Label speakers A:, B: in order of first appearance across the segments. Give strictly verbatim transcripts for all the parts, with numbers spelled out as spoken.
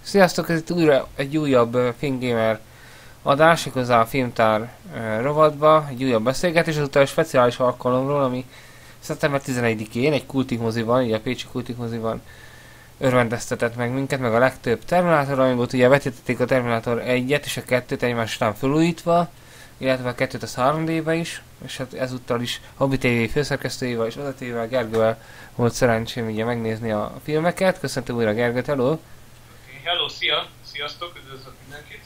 A: Sziasztok, ez itt újra egy újabb uh, Filmgamer adás, igazán a filmtár uh, rovatba, egy újabb beszélgetés, ezúttal egy speciális alkalomról, ami szeptember tizenegyedikén egy kultik moziban, így a pécsi kultik moziban örvendeztetett meg minket, meg a legtöbb Terminátor rajongót, ugye vetítették a Terminátor egyet és a kettőt egymás után felújítva, illetve a kettőt a három dé-be is, és hát ezúttal is Hobby té vé főszerkesztőjével és vezetőjével, Gergővel volt szerencsém ugye megnézni a filmeket. Köszöntöm újra Gergőt, hello!
B: Hello, szia! Sziasztok, üdvözlök mindenkit!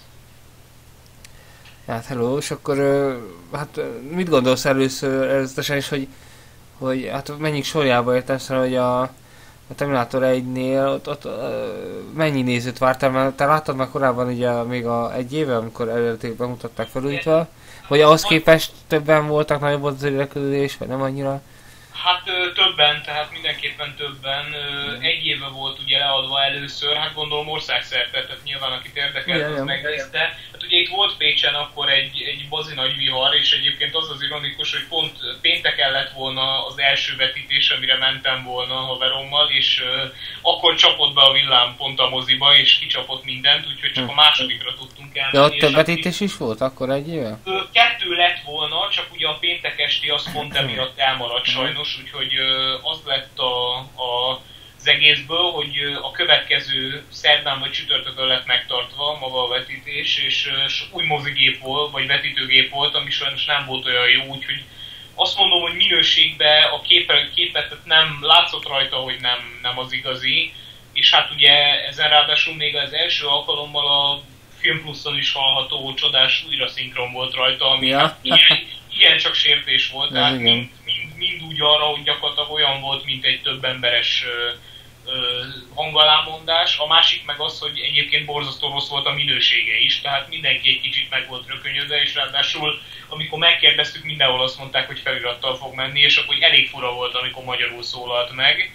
A: Hát hello, és akkor hát mit gondolsz először előzetesen is, hogy, hogy hát mennyik sorjába értem, hogy a, a Terminátor egynél ott, ott mennyi nézőt vártál, mert te láttad már korábban ugye még a egy éve, amikor eredetileg bemutatták felújítva, hogy ahhoz képest többen voltak, nagyobb volt az érdeklődés, vagy nem annyira?
B: Hát ö, többen, tehát mindenképpen többen. Ö, egy éve volt ugye leadva először, hát gondolom országszerte, tehát nyilván akit érdekelt, az megnézte. Hát ugye itt volt Pécsen akkor egy, egy bazi nagy vihar, és egyébként az az ironikus, hogy pont pénteken lett volna az első vetítés, amire mentem volna haverommal, és ö, akkor csapott be a villám pont a moziba, és kicsapott mindent, úgyhogy csak a másodikra tudtunk elmenni.
A: De ott több vetítés is volt akkor egy éve?
B: Ö, kettő lett volna, csak ugye a péntek esti az pont emiatt elmaradt sajnos. Úgyhogy az lett a, a, az egészből, hogy a következő szerdán vagy csütörtökön lett megtartva maga a vetítés, és új mozigép volt, vagy vetítőgép volt, ami sajnos nem volt olyan jó, úgyhogy azt mondom, hogy minőségben a képet, képet nem látszott rajta, hogy nem, nem az igazi, és hát ugye ezen ráadásul még az első alkalommal a Film Pluszon is hallható csodás újra szinkron volt rajta, ami
A: ja.
B: hát ilyen, ilyen csak sértés volt, tehát mind, mind, mind úgy arra, hogy gyakorlatilag olyan volt, mint egy több emberes ö, ö, hangalámondás. A másik meg az, hogy egyébként borzasztó rossz volt a minősége is, tehát mindenki egy kicsit meg volt rökönyödve, és ráadásul amikor megkérdeztük, mindenhol azt mondták, hogy felirattal fog menni, és akkor elég fura volt, amikor magyarul szólalt meg.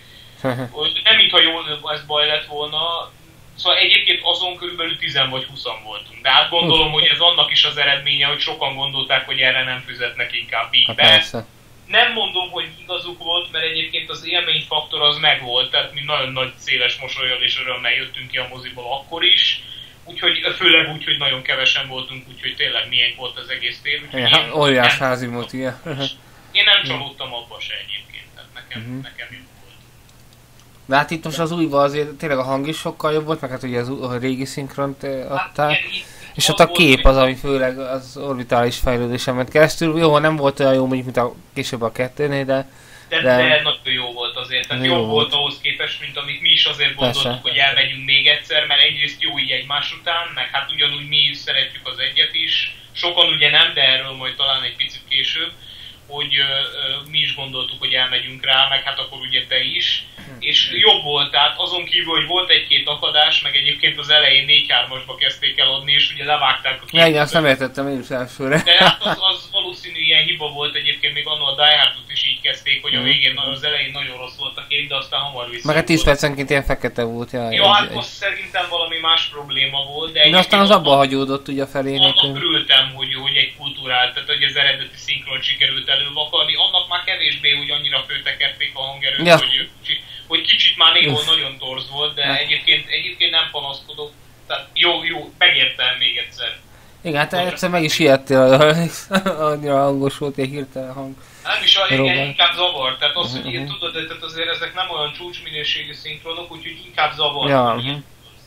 B: Nem mintha jól ez baj lett volna. Szóval egyébként azon körülbelül tíz vagy húszan voltunk. De hát gondolom, hogy ez annak is az eredménye, hogy sokan gondolták, hogy erre nem fizetnek inkább így be. Nem mondom, hogy igazuk volt, mert egyébként az élményfaktor az megvolt, tehát mi nagyon nagy széles mosollyal és örömmel jöttünk ki a moziból akkor is. Úgyhogy főleg úgy, hogy nagyon kevesen voltunk, úgyhogy tényleg milyen volt az egész tér.
A: Ja, óriás házi moti.
B: Én nem csalódtam abba se egyébként, tehát nekem, uh-huh. nekem jó.
A: De hát itt most az újban azért tényleg a hang is sokkal jobb volt, meg hát ugye az, a régi szinkront adták. Hát, és ott a kép az, ami főleg az orbitális fejlődésen ment keresztül. Jó, nem volt olyan jó mondjuk, mint a később a kettőnél, de...
B: De, de, de nagyon jó volt azért, tehát jó, jó volt ahhoz képest, mint amit mi is azért gondoltuk, persze, hogy elmegyünk még egyszer, mert egyrészt jó így egymás után, meg hát ugyanúgy mi is szeretjük az egyet is. Sokan ugye nem, de erről majd talán egy picit később, hogy ö, ö, mi is gondoltuk, hogy elmegyünk rá, meg hát akkor ugye te is. És jobb volt, tehát azon kívül, hogy volt egy-két akadás, meg egyébként az elején négy hármasba kezdték el adni, és ugye levágták a képet.
A: Igen, azt nem értettem én is elsőre.
B: De hát az, az valószínű ilyen hiba volt egyébként, még anno a Die Hardot is így kezdték, hogy a végén, az elején nagyon rossz volt a kép, de aztán hamar vissza.
A: Meg a tíz percenként ilyen fekete volt. Ja,
B: jó, hát az szerintem valami más probléma volt, de
A: de aztán az abba hagyódott ugye a felé.
B: Annak örültem, hogy, hogy egy kultúrát, tehát hogy az eredeti szinkron sikerült elővakarni, annak már kevésbé, hogy annyira főtekerték a hangerőt, ja, hogy hogy kicsit már néhol nagyon torz volt, de ja, egyébként, egyébként nem panaszkodok. Tehát jó, jó, megértem még egyszer.
A: Igen, hát egyszer meg is ijedtél, annyira hangos volt egy hirtelen hang.
B: Nem is, igen, inkább zavar. Tehát az, hogy uh-huh. tudod, tehát azért ezek nem olyan csúcsminőségű szinkronok, úgyhogy inkább zavar.
A: Ja, uh-huh.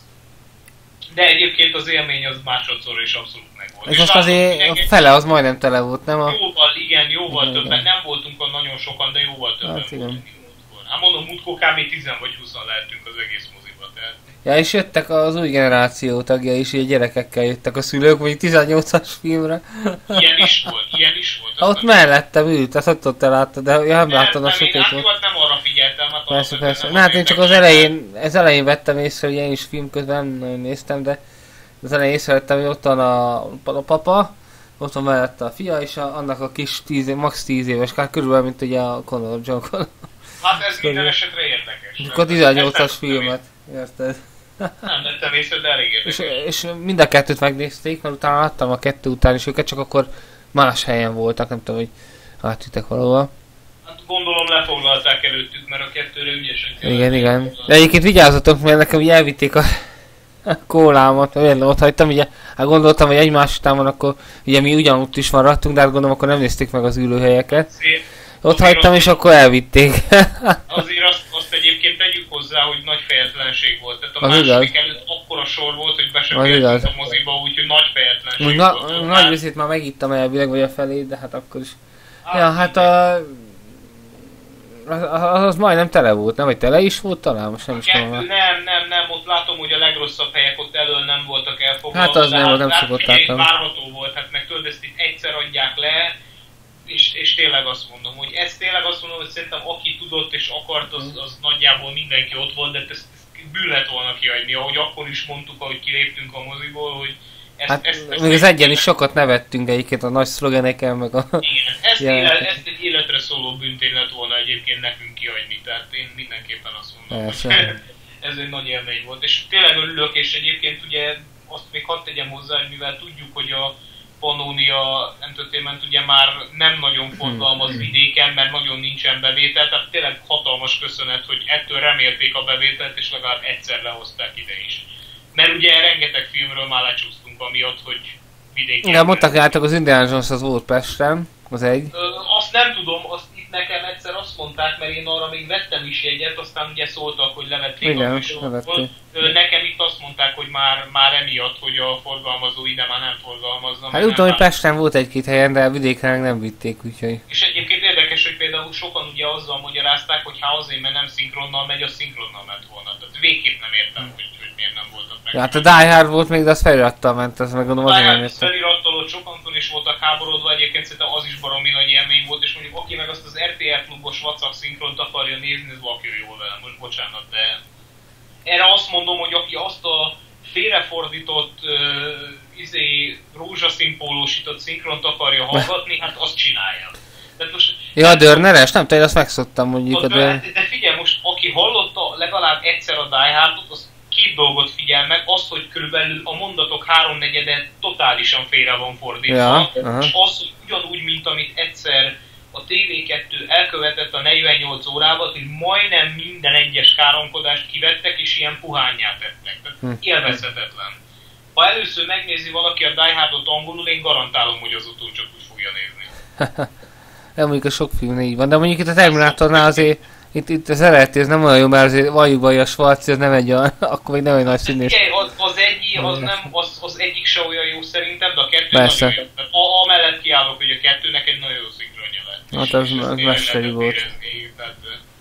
B: De egyébként az élmény az másodszor is abszolút megvolt.
A: Ez most azért a fele az majdnem tele volt, nem? A...
B: Jóval, igen, jóval igen, többen. Igen. Nem voltunk ott nagyon sokan, de jóval többen hát, voltunk. Hát mondom, múltkor kb. tíz vagy húszan lehetünk az egész moziba, tehát...
A: Ja, és jöttek az új generáció tagja is, ugye gyerekekkel jöttek a szülők, mondjuk tizennyolcas filmre.
B: Ilyen is volt, ilyen is volt.
A: Ha, ott mellettem ült, azt ott ott láttad, de ja, nem láttam a sötét
B: volt. Nem, nem arra figyeltem, hát
A: persze, persze. Na hát én csak az elején, az elején vettem észre, hogy én is film közben nem nagyon néztem, de az elején észrevettem, hogy ott van a, a papa, ott van mellette a fia, és a, annak a kis tíz, max tíz éves, kár körülbelül, mint ugye a Connor, John Connor.
B: Hát ez minden esetre érdekes.
A: Akkor tizennyolcas filmet, érted?
B: Nem vettem észre, de elég érdekes.
A: És, és mind a kettőt megnézték, mert utána láttam a kettő után is őket, csak akkor más helyen voltak, nem tudom, hogy átütek valahol.
B: Hát gondolom lefoglalták előttük, mert a kettőre ügyesen kell.
A: Igen, igen. De egyébként vigyázzatok, mert nekem ugye elvitték a kólámat, ott hagytam, ugye, hát gondoltam, hogy egymás után van, akkor ugye mi ugyanúgy is maradtunk, de hát gondolom, akkor nem nézték meg az ülőhelyeket. Azért, ott azért hagytam, és akkor elvitték.
B: Azért azt, azt egyébként tegyük hozzá, hogy nagy fejetlenség volt. Tehát a az második igaz. Előtt akkora sor volt, hogy be sem értünk a moziba, úgyhogy nagy fejetlenség
A: Na,
B: volt.
A: Nagy részét már megittam elvileg, vagy a felét, de hát akkor is. Ah, ja, hát a... Az, az, az majdnem tele volt, nem? Vagy tele is volt talán? Most nem is tudom.
B: Nem, nem, nem, ott látom, hogy a legrosszabb helyek ott elől nem voltak elfoglalva.
A: Hát az nem, hát, nem szokott
B: látni. Várható volt, hát meg tudod, ezt itt egyszer adják le, és, és tényleg azt mondom, hogy ez tényleg azt mondom, hogy szerintem aki tudott és akart, az, az nagyjából mindenki ott volt, de ezt, ezt bűn lett volna kihagyni, ahogy akkor is mondtuk, ahogy kiléptünk a moziból, hogy ezt,
A: hát
B: ezt, ezt
A: még az egyen is sokat nevettünk egyébként a nagy szlogeneken, meg a...
B: Igen, ezt, élet, ezt egy életre szóló bűntény lett volna egyébként nekünk kihagyni, tehát én mindenképpen azt mondom, hogy ez egy nagy élmény volt. És tényleg örülök, és egyébként ugye azt még hadd tegyem hozzá, hogy mivel tudjuk, hogy a Pannonia Entertainment ugye már nem nagyon forgalmaz vidéken, mert nagyon nincsen bevétel, tehát tényleg hatalmas köszönet, hogy ettől remélték a bevételt, és legalább egyszer lehozták ide is. Mert ugye rengeteg filmről már lecsúsztunk amiatt, hogy vidéken...
A: Igen, mondták, hogy az Indiana Jones az volt Pesten, az egy.
B: Ö, azt nem tudom, azt itt nekem egyszer azt mondták, mert én arra még vettem is jegyet, aztán ugye szóltak, hogy levették
A: igen,
B: a műsorból. Nekem itt azt mondták, hogy már, már emiatt, hogy a forgalmazó ide már nem forgalmazna.
A: Hát tudom, hogy Pesten volt egy-két helyen, de vidékre nem vitték, úgyhogy...
B: És egyébként érdekes, hogy például sokan ugye azzal magyarázták, hogy ha azért, mert nem szinkronnal megy, az szinkronnal ment volna. Tehát végképp nem értem, hmm. hogy, hogy miért nem voltak meg.
A: Ja, hát a Die Hard volt még, de az felirattal ment, azt meg gondolom azért nem
B: értem. A felirattal ott sokan is voltak háborodva, egyébként szerintem az is baromi nagy élmény volt, és mondjuk aki meg azt az er té el klubos WhatsApp szinkront akarja nézni, ez lakjon jól vele, most bocsánat, de... Erre azt mondom, hogy aki azt a félrefordított, uh, izé, rózsaszínpólósított szinkront akarja hallgatni, hát azt csinálja. Most,
A: ja, a Dörneres? Nem tudom, azt megszoktam mondjuk.
B: A de, de figyelj, most aki hallotta legalább egyszer a Die Hardot, az két dolgot figyel meg, az, hogy körülbelül a mondatok háromnegyede totálisan félre van fordítva, ja, és az, hogy ugyanúgy, mint amit egyszer a té vé kettő elkövetett a negyvennyolc órában, hogy majdnem minden egyes káromkodást kivettek, és ilyen puhányá tettek. Tehát hm. élvezhetetlen. Ha először megnézi valaki a Die Hardot angolul, én garantálom, hogy azutól csak úgy fogja nézni.
A: De mondjuk a sok film így van, de mondjuk itt a Terminátornál azért itt, itt az eredeti, ez nem olyan jó, mert azért valljuk be, hogy a Schwarz, ez nem egy olyan, akkor még nem egy nagy színész.
B: Az, az, egy, az, nem, az, az egyik se olyan jó szerintem, de a kettő persze. Nagyon jó. Tehát a, amellett kiállok, hogy a kettőnek egy nagyon jó szinkronja lett.
A: Hát az, az mesteri volt. Érezni, tehát,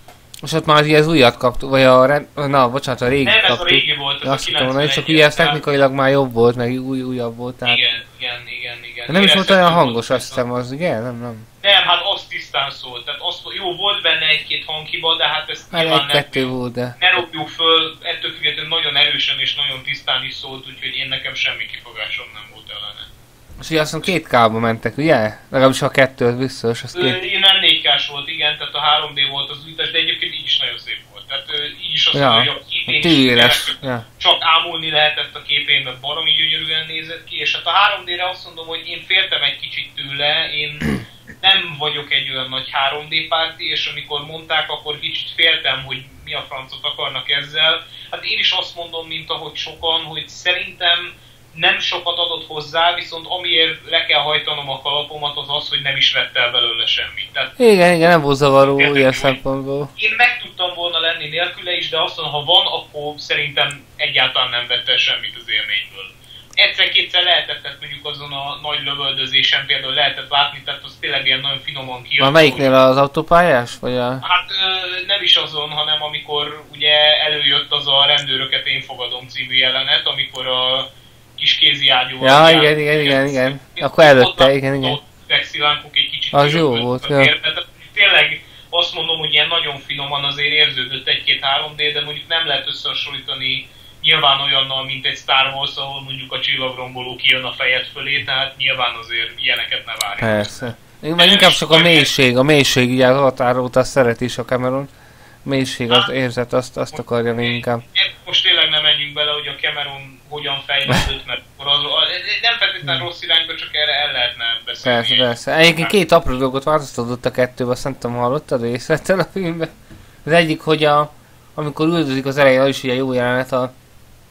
A: és ott már ugye az újat kaptuk, vagy a, rend, na bocsánat, a régi
B: nem,
A: kaptuk.
B: Nem, ez a régi volt, ez
A: azt a kilencvenegy. Csak ugye ez technikailag már jobb volt, meg új, újabb volt. Tehát...
B: Igen, igen, igen, igen.
A: De nem is volt olyan hangos, azt hiszem, az ugye? Nem, nem.
B: Nem, hát az tisztán szólt. Tehát az, jó, volt benne egy-két hanghiba, de hát ezt
A: hát
B: nyilván
A: egy, nem, volt, de...
B: ne robjuk föl, ettől függetlenül nagyon erősen és nagyon tisztán is szólt, úgyhogy én nekem semmi kifogásom nem volt ellene.
A: És ugye azt mondom, két kába mentek, ugye? Legalábbis a kettő az biztos. Az két...
B: Én nem négy kás volt, igen, tehát a három dé volt az újítás, de egyébként így is nagyon szép volt. Tehát így is azt
A: ja,
B: mondja, hogy a képén is ja. Csak ámulni lehetett a képén, mert baromi gyönyörűen nézett ki, és hát a három dére azt mondom, hogy én féltem egy kicsit tőle, én nem vagyok egy olyan nagy három dé párti, és amikor mondták, akkor kicsit féltem, hogy mi a francot akarnak ezzel. Hát én is azt mondom, mint ahogy sokan, hogy szerintem nem sokat adott hozzá, viszont amiért le kell hajtanom a kalapomat, az az, hogy nem is vett el belőle semmit. Tehát,
A: igen, igen, nem volt zavaró ilyen szempontból.
B: Én meg tudtam volna lenni nélküle is, de azt mondom, ha van, akkor szerintem egyáltalán nem vett el semmit az élményből. Egyszer-kétszer lehetett, tehát mondjuk azon a nagy lövöldözésen például lehetett látni, tehát az tényleg ilyen nagyon finoman kijött.
A: Már melyiknél az autópályás? Vagy a...
B: Hát ö, nem is azon, hanem amikor ugye előjött az a Rendőröket én fogadom című jelenet, amikor a kiskézi ágyúval...
A: Ja, igen, igen, igen, igen. Akkor előtte, igen, igen.
B: Ott vexilánkok egy kicsit...
A: Az jó volt, ja.
B: Tényleg azt mondom, hogy ilyen nagyon finoman azért érződött egy-két három dé, de mondjuk nem lehet összehasonlítani nyilván olyannal, mint egy Star Wars, ahol mondjuk a csillagromboló kijön a fejed fölé, tehát nyilván azért ilyeneket ne várjunk.
A: Persze. Meg inkább csak a mélység, a mélység, ugye az Avatar óta szeret is a Cameron. Mélység, az érzet, azt, azt akarja még inkább.
B: Most tényleg nem menjünk bele, hogy a Cameron hogyan fejlődött, mert az, nem feltétlenül rossz irányba, csak erre el lehetne beszélni.
A: Persze, persze. Egyébként két apró dolgot változtatott a kettőben, azt nem tudom, hallottad részlettel a filmben. Az egyik, hogy a, amikor üldözik az elején, az is ugye jó jelenet, a,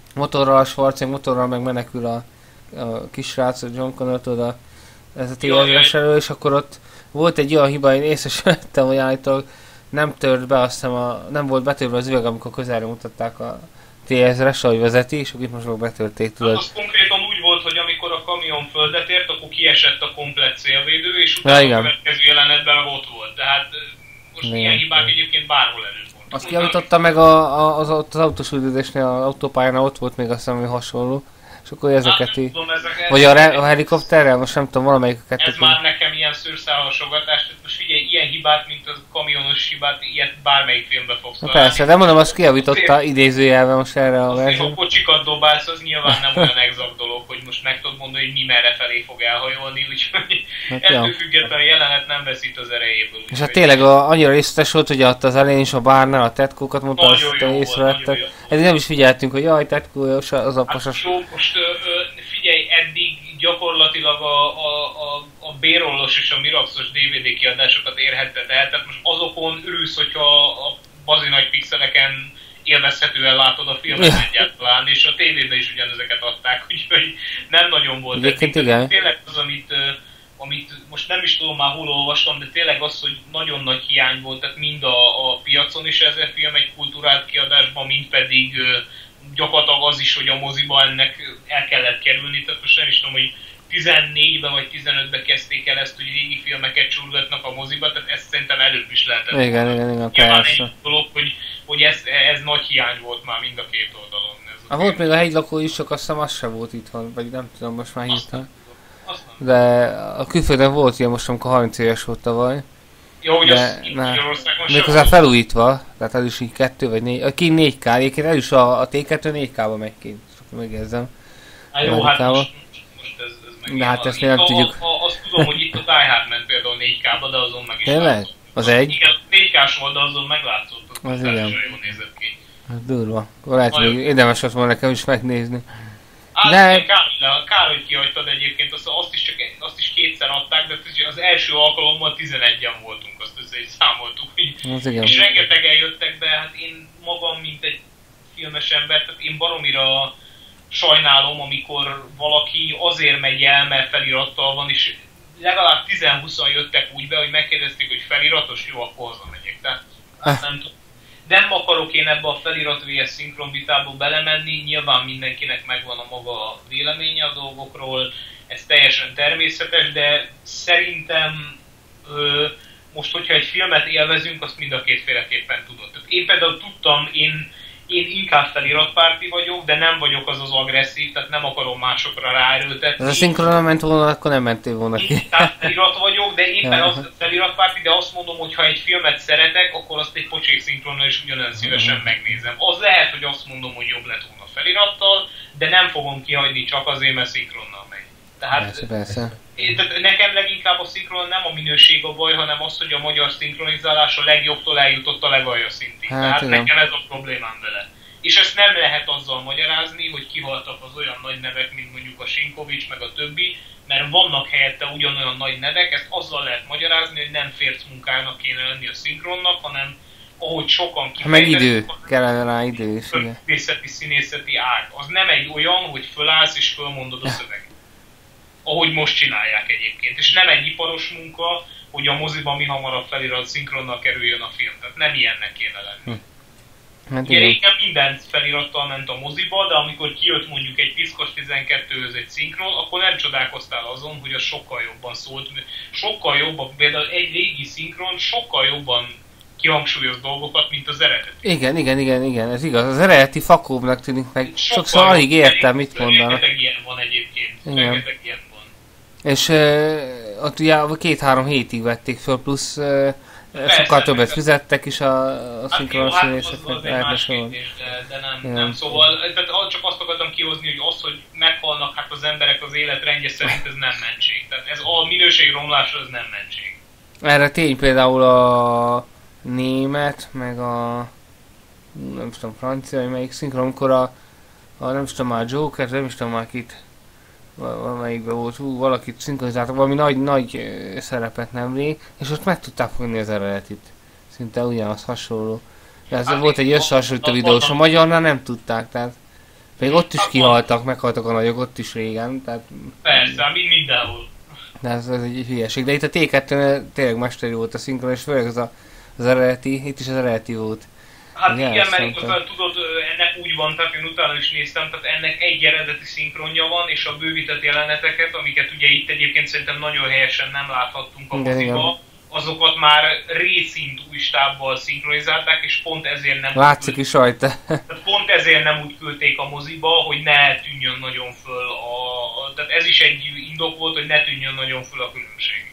A: motorral, a Schwarzenegger motorral meg menekül a, a kisrác, a John Connor oda, ez a té ezres elő, és akkor ott volt egy olyan hiba, én észre sem vettem, hogy állítólag nem tört be, azt hiszem a, nem volt betörve az üveg, amikor közelre mutatták a té ezres, ahogy vezeti, és akkor itt most meg betörték, tudod.
B: Hát az konkrétan úgy volt, hogy amikor a kamion földet ért, akkor kiesett a komplett szélvédő, és utána ja, a következő jelenetben ott volt. Tehát most igen, ilyen hibák egyébként bárhol előfordulnak.
A: Azt kiavította meg a, a, az, az autós üldözésnél, az autópályánál ott volt még azt hiszem, hogy hasonló. És akkor ezeket hát, így... Vagy a, re, a helikopterrel, most nem tudom, valamelyik a kettőt.
B: Ez már nekem ilyen szőrszálhasogatás, tehát most figyelj, ilyen hibát, mint a kamionos hibát, ilyet bármelyik filmbe fogsz találni.
A: Persze, de mondom, azt kijavította idézőjelben most erre a verziót.
B: Ha kocsikat dobálsz, az nyilván nem olyan exakt dolog, hogy most meg tudod mondani, hogy mi merre felé fog elhajolni, úgyhogy hát ettől függetlenül a jelenet nem veszít az erejéből.
A: És hát tényleg a, annyira részletes volt, hogy ott az elején is a bárnál a tetkókat mondta, azt észrevettek. Ezért nem is figyeltünk, hogy jaj, tetkó, az a pasas.
B: Hát jó, most ö, ö, figyelj, eddig gyakorlatilag a, a, a, a B-rollos és a Miraxos dé vé dé kiadásokat érhetted el, tehát most azokon örülsz, hogyha a bazi nagy pixeleken élvezhetően látod a filmet ja. egyáltalán, és a tévében is ugyanezeket adták, úgyhogy nem nagyon volt.
A: Egyébként igen.
B: Tényleg az, amit, amit most nem is tudom már hol olvastam, de tényleg az, hogy nagyon nagy hiány volt, tehát mind a, a piacon is ez a film egy kulturált kiadásban, mind pedig gyakorlatilag az is, hogy a moziba ennek el kellett kerülni, tehát most nem is tudom, hogy tizennégyben vagy tizenötben kezdték el ezt, hogy régi filmeket csurgatnak a moziba, tehát ezt szerintem előbb is lehetett.
A: Igen, igen, igen,
B: nyilván egy dolog, hogy, hogy ez, ez nagy hiány volt már mind a két oldalon. Ez
A: a volt még a hegylakó is, csak azt hiszem az sem volt itt van, vagy nem tudom, most már hirtelen. De a külföldön volt ilyen most, amikor harminc éves volt tavaly.
B: Jó, hogy az Magyarországon sem
A: még az felújítva, tehát az is így kettő vagy négy, ki négy ká, egyébként el is a, a té kettő négy ká-ba megy ki, csak megjegyzem.
B: Hát jó, hát most, most ez, ez meg
A: de hát ezt nem tudjuk.
B: A, a, azt tudom, hogy itt a Die Hard ment például négy ká-ba, de azon meg is
A: tényleg?
B: látszott.
A: Az egy?
B: Igen, négy ká-s volt, de azon meglátszott, az,
A: az
B: igen. Jól nézett ki.
A: Hát durva. Lehet, hogy érdemes azt volna nekem is megnézni.
B: Hát de... kár, kár, hogy kihagytad egyébként, azt, azt, is csak, azt is kétszer adták, de az első alkalommal tizenegyen voltunk, azt össze is számoltuk. És rengetegen jöttek be, hát én magam, mint egy filmes ember, tehát én baromira sajnálom, amikor valaki azért megy el, mert felirattal van, és legalább tíz-húszan jöttek úgy be, hogy megkérdezték, hogy feliratos, jó, akkor hazamegyek. Tehát nem tudom. Nem akarok én ebbe a felirat vs szinkron vitába belemenni, nyilván mindenkinek megvan a maga véleménye a dolgokról, ez teljesen természetes, de szerintem ö, most, hogyha egy filmet élvezünk, azt mind a kétféleképpen tudod. Tehát én például tudtam, én, én inkább feliratpárti vagyok, de nem vagyok az az agresszív, tehát nem akarom másokra ráerőltetni.
A: Ez a szinkron ment volna, akkor nem mentél volna ki.
B: Tehát felirat vagyok, de éppen az feliratpárti, de azt mondom, hogy ha egy filmet szeretek, akkor azt egy pocsék szinkronnal is ugyanolyan szívesen megnézem. Az lehet, hogy azt mondom, hogy jobb lett volna felirattal, de nem fogom kihagyni csak azért, mert szinkronnal megy. Tehát,
A: persze, persze.
B: Én, tehát nekem leginkább a szinkron nem a minőség a baj, hanem az, hogy a magyar szinkronizálás a legjobbtól eljutott a legalja szintig. Hát, tehát tudom. Nekem ez a problémám vele. És ezt nem lehet azzal magyarázni, hogy kihaltak az olyan nagy nevek, mint mondjuk a Sinkovics, meg a többi, mert vannak helyette ugyanolyan nagy nevek, ezt azzal lehet magyarázni, hogy nem férc munkának kéne lenni a szinkronnak, hanem ahogy sokan
A: kifejtezik, meg idő, kellene rá idő is.
B: Színészeti, színészeti ág. Az nem egy olyan, hogy fölállsz és fölmondod a szöveget. Ahogy most csinálják egyébként. És nem egy iparos munka, hogy a moziban mi hamarabb felirat szinkronnal kerüljön a film. Tehát nem ilyennek kéne lenni. Hm. Hát ugye régen minden felirattal ment a moziba, de amikor kijött mondjuk egy Piszkos tizenkettőhöz egy szinkron, akkor nem csodálkoztál azon, hogy az sokkal jobban szólt. Sokkal jobban, például egy régi szinkron sokkal jobban kihangsúlyoz dolgokat, mint az eredeti.
A: Igen, igen, igen, igen, ez igaz. Az eredeti fakóbbnak tűnik meg. Sokszor alig értem, mit mondanak.
B: Rengeteg ilyen van egyébként. Rengeteg ilyen van.
A: És uh, ott ugye két-három hétig vették föl, plusz uh, sokkal többet fizettek is a, a szinkronos hát színészeknek.
B: Hát az, az egy más de, de nem, ja. nem. Szóval tehát csak azt akartam kihozni, hogy az, hogy meghalnak hát az emberek az életrendje szerint, ez nem mentség. Tehát ez a minőség romlása, ez nem mentség.
A: Erre tény például a német, meg a nem tudom, francia, vagy melyik szinkron, amikor a, a nem is tudom már Joker, nem is tudom már kit valamelyikben volt, hú, valakit szinkronizáltak, valami nagy, nagy szerepet nemrég, és ott meg tudták fogni az eredetit. Szinte ugyanaz hasonló. Ez hát volt egy összehasonlító videós, a magyarnál nem tudták, tehát Még ott is
B: Hát
A: kihaltak, meghaltak a nagyok ott is régen, tehát...
B: Persze, mind mindenhol.
A: De ez, ez egy hülyeség. De itt a té kettő tényleg mesteri volt a szinkron, és főleg az, a, az eredeti, itt is az eredeti volt.
B: Hát
A: igen,
B: igen, mert
A: szerintem.
B: igazán tudod, ennek úgy van, tehát én utána is néztem, tehát ennek egy eredeti szinkronja van, és a bővített jeleneteket, amiket ugye itt egyébként szerintem nagyon helyesen nem láthattunk a
A: Igen,
B: moziba, azokat már részint új stábbal szinkronizálták, és pont ezért nem
A: Látszik
B: úgy
A: is rajta.
B: tehát pont ezért nem úgy küldték a moziba, hogy ne tűnjön nagyon föl a, a... Tehát ez is egy indok volt, hogy ne tűnjön nagyon föl a különbség.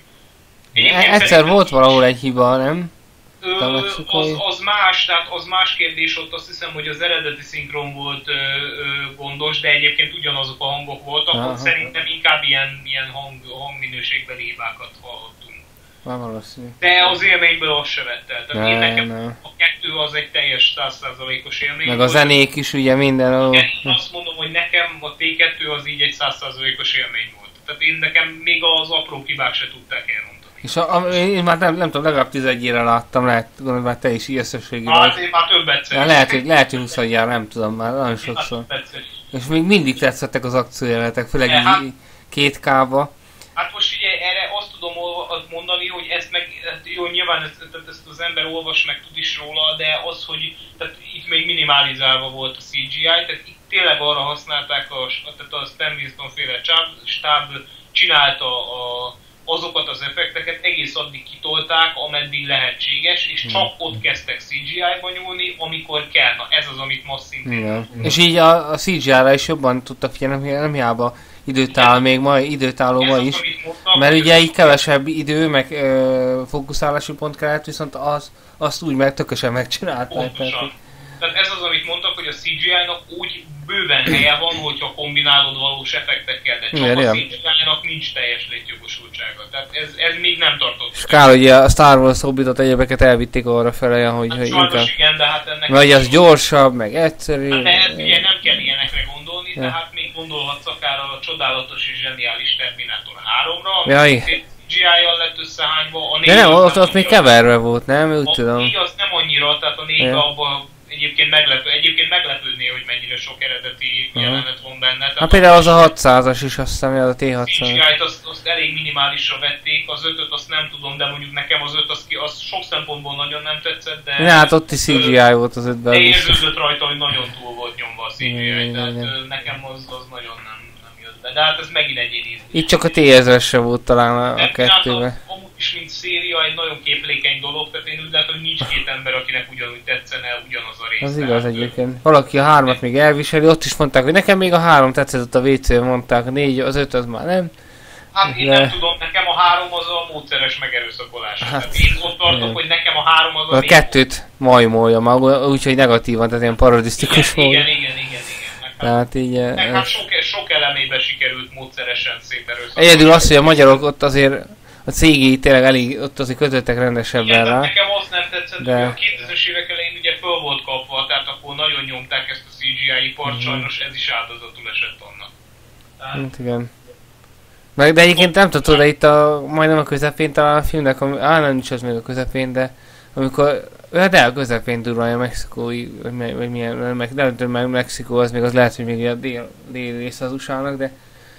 A: E- Egyszer volt valahol egy hiba, nem?
B: Ö, az, az más, tehát az más kérdés, ott azt hiszem, hogy az eredeti szinkron volt ö, ö, gondos, de egyébként ugyanazok a hangok voltak,
A: Aha.
B: ott szerintem inkább ilyen, ilyen hang, hangminőségbeli hibákat hallottunk.
A: Már valószínű.
B: De az élményből az se vett el. Tehát én
A: Ne,
B: nekem
A: ne.
B: a kettő az egy teljes száz százalékos élmény.
A: Meg a
B: volt.
A: zenék is ugye minden... Ó,
B: Igen, én azt mondom, hogy nekem a té kettő az így egy száz százalékos élmény volt. Tehát én nekem még az apró hibák se tudták elmondani.
A: és a, a, én már nem, nem tudom, legalább tizenegyére láttam, lehet, gondolom, már te is összességi
B: Hát
A: vagy.
B: én már több egyszer.
A: Ja, lehet, hogy, lehet, hogy huszadjára, nem tudom, már nagyon
B: Én már
A: sokszor.
B: több egyszer.
A: És még mindig tetszettek az akciójelenetek, főleg
B: Ja, hát-
A: így két ká-ba.
B: Hát most ugye erre azt tudom ol- mondani, hogy ezt meg, hát jó, nyilván ezt, tehát ezt az ember olvas meg tud is róla, de az, hogy tehát itt még minimalizálva volt a cé gé í, tehát itt tényleg arra használták, a, tehát a Stan Winston féle stáb, stáb csinálta a, azokat az effekteket, egész addig kitolták, ameddig lehetséges, és csak ott kezdtek cé gé í-ba nyúlni, amikor kell. Na ez az, amit most szintén.
A: Igen. És így a, a cé gé í-ra is jobban tudtak figyelni, nem hiába időtáll még ma, időtálló ma is. Mert ugye így kevesebb idő, meg ö, fókuszálási pont kellett, viszont az, azt úgy meg tökösen megcsinálták.
B: Pontosan. Tehát ez az, amit mondtak, hogy a cé gé í-nak úgy bőven helye van, hogyha kombinálod valós effektekkel, de csak
A: Igen,
B: a
A: igen.
B: cé gé í-nak nincs teljes létjogosultsága. Tehát ez, ez még nem tartott.
A: És kár, hogy a Star Wars Hobbitot egyebeket elvitték arra fele, hogy,
B: Hát
A: hogy
B: sajnos
A: inkább...
B: igen, de hát ennek...
A: Vagy az gyorsabb, meg egyszerű.
B: Hát de ez ugye nem kell ilyenekre gondolni,
A: Ja.
B: de hát még gondolhatsz akár a csodálatos és zseniális Terminátor háromra,
A: Ja,
B: ami
A: igen.
B: cé gé í-jal lett összehányva, a négy
A: De nem,
B: az
A: ott, ott még
B: annyira-
A: keverve volt, nem? Úgy
B: A
A: tudom.
B: négy az nem annyira, tehát a négyben
A: Ja.
B: abban egyébként, meglepő, egyébként meglepődné, hogy mennyire sok eredeti
A: Aha.
B: jelenet van benne. Tehát
A: Hát például az a hatszázas is, azt hiszem, az a té hatszázas.
B: cé gé í-t azt, azt elég minimálisra vették, az ötöt azt nem tudom, de mondjuk nekem az öt az, ki, az sok szempontból nagyon nem tetszett, de,
A: Ja, hát ott is cé gé í volt az ötben.
B: de
A: biztos.
B: érződött rajta, hogy nagyon túl volt nyomva a cé gé í,
A: Igen,
B: tehát
A: igen.
B: ö, nekem az, az nagyon nem, nem jött be. De hát ez megint egyéni ízlés.
A: Itt csak a té ezresre volt talán a, a
B: Nem,
A: kettőben.
B: hát amúgy is, mint széria, egy nagyon képlékeny dolog, tehát én úgy látom, hogy nincs két ember, akinek ugyanúgy tetszene ugyanaz a rész.
A: Az igaz
B: Tehát,
A: egyébként. Valaki a hármat még elviseli, ott is mondták, hogy nekem még a három tetszett, ott a vé cén mondták, a négy, az öt az már nem.
B: Hát én
A: De-
B: nem tudom, nekem a három az a módszeres megerőszakolás.
A: Hát,
B: Hát, én ott tartok,
A: igen.
B: hogy nekem a három az a
A: A
B: négy
A: kettőt majmolja maga, úgyhogy negatívan, tehát ilyen parodisztikus
B: igen,
A: volt.
B: igen, igen, igen, igen. Meg hát,
A: Tehát így... eh,
B: meg hát sok, sok elemébe sikerült módszeresen széterőszakolni.
A: Egyedül az, hogy a magyarok ott azért a cégé tényleg elég, ott azért kötöttek rendesebben
B: Igen, tehát
A: rá.
B: nekem azt nem tetszett,
A: De-
B: hogy a kétezres évek elején ugye föl volt kapva, tehát akkor nagyon nyomták ezt a cé gé í-ipart, sajnos ez is áldozatul esett annak. Tehát,
A: Hát igen. Meg, de egyébként nem tudod, de itt a, majdnem a közepén talán a filmnek, ami, á, nem nincs az még a közepén, de amikor, ja, de a közepén durván a mexikói, vagy, mi- vagy milyen, meg, nem tudom, meg Mexikó, az még az lehet, hogy még a dél, dél része az u es á-nak, de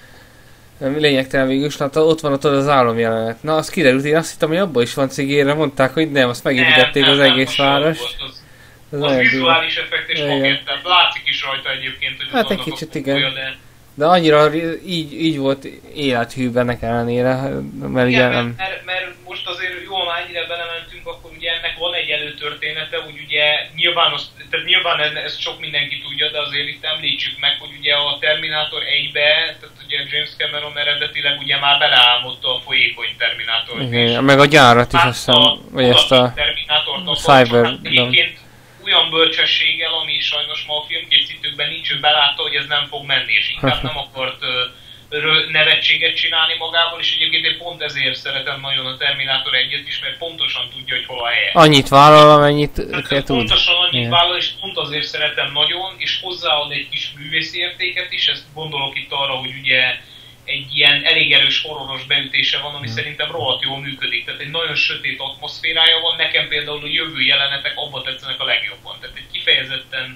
A: nem, lényegtelen végül is, na, ott van ott az álom jelenet. Na, az kiderült, én azt hittem, hogy abban is van cigére, mondták, hogy nem, azt megépítették
B: nem,
A: az
B: nem,
A: egész
B: nem,
A: város.
B: volt, az,
A: Ez
B: az
A: nagyon durva.
B: vizuális effekt és
A: Igen.
B: maget, tehát látszik is rajta egyébként, hogy
A: Hát
B: az
A: egy
B: annak a
A: kicsit
B: kopója,
A: igen.
B: de...
A: De annyira így, így volt élethű ennek ellenére, mert ugye
B: Igen,
A: nem...
B: mert, mert, mert most azért jó, ha már ennyire belementünk, akkor ugye ennek van egy előtörténete, hogy ugye nyilván, az, tehát nyilván ez- ezt sok mindenki tudja, de azért itt említsük meg, hogy ugye a Terminátor egybe, tehát ugye James Cameron eredetileg ugye már beleálmodta a folyékony Terminátort is.
A: Igen, meg a gyárat is,
B: Hát
A: azt hiszem,
B: a
A: vagy ezt a...
B: Terminátort akarta,
A: Cyber,
B: hát egyébként olyan bölcsességgel, ami sajnos ma a filmkészítőkben nincs, ő belátta, hogy ez nem fog menni, és inkább nem akart ö, rö- nevetséget csinálni magával, és egyébként én pont ezért szeretem nagyon a Terminátor egyet is, mert pontosan tudja, hogy hol a helye.
A: Annyit vállal, amennyit kell
B: Tehát
A: tud.
B: pontosan annyit
A: Igen.
B: vállal, és pont azért szeretem nagyon, és hozzáad egy kis művészi értéket is, ezt gondolok itt arra, hogy ugye egy ilyen elég erős horroros beütése van, ami szerintem rohadt jól működik. Tehát egy nagyon sötét atmoszférája van, nekem például a jövő jelenetek abba tetszenek a legjobban. Tehát egy kifejezetten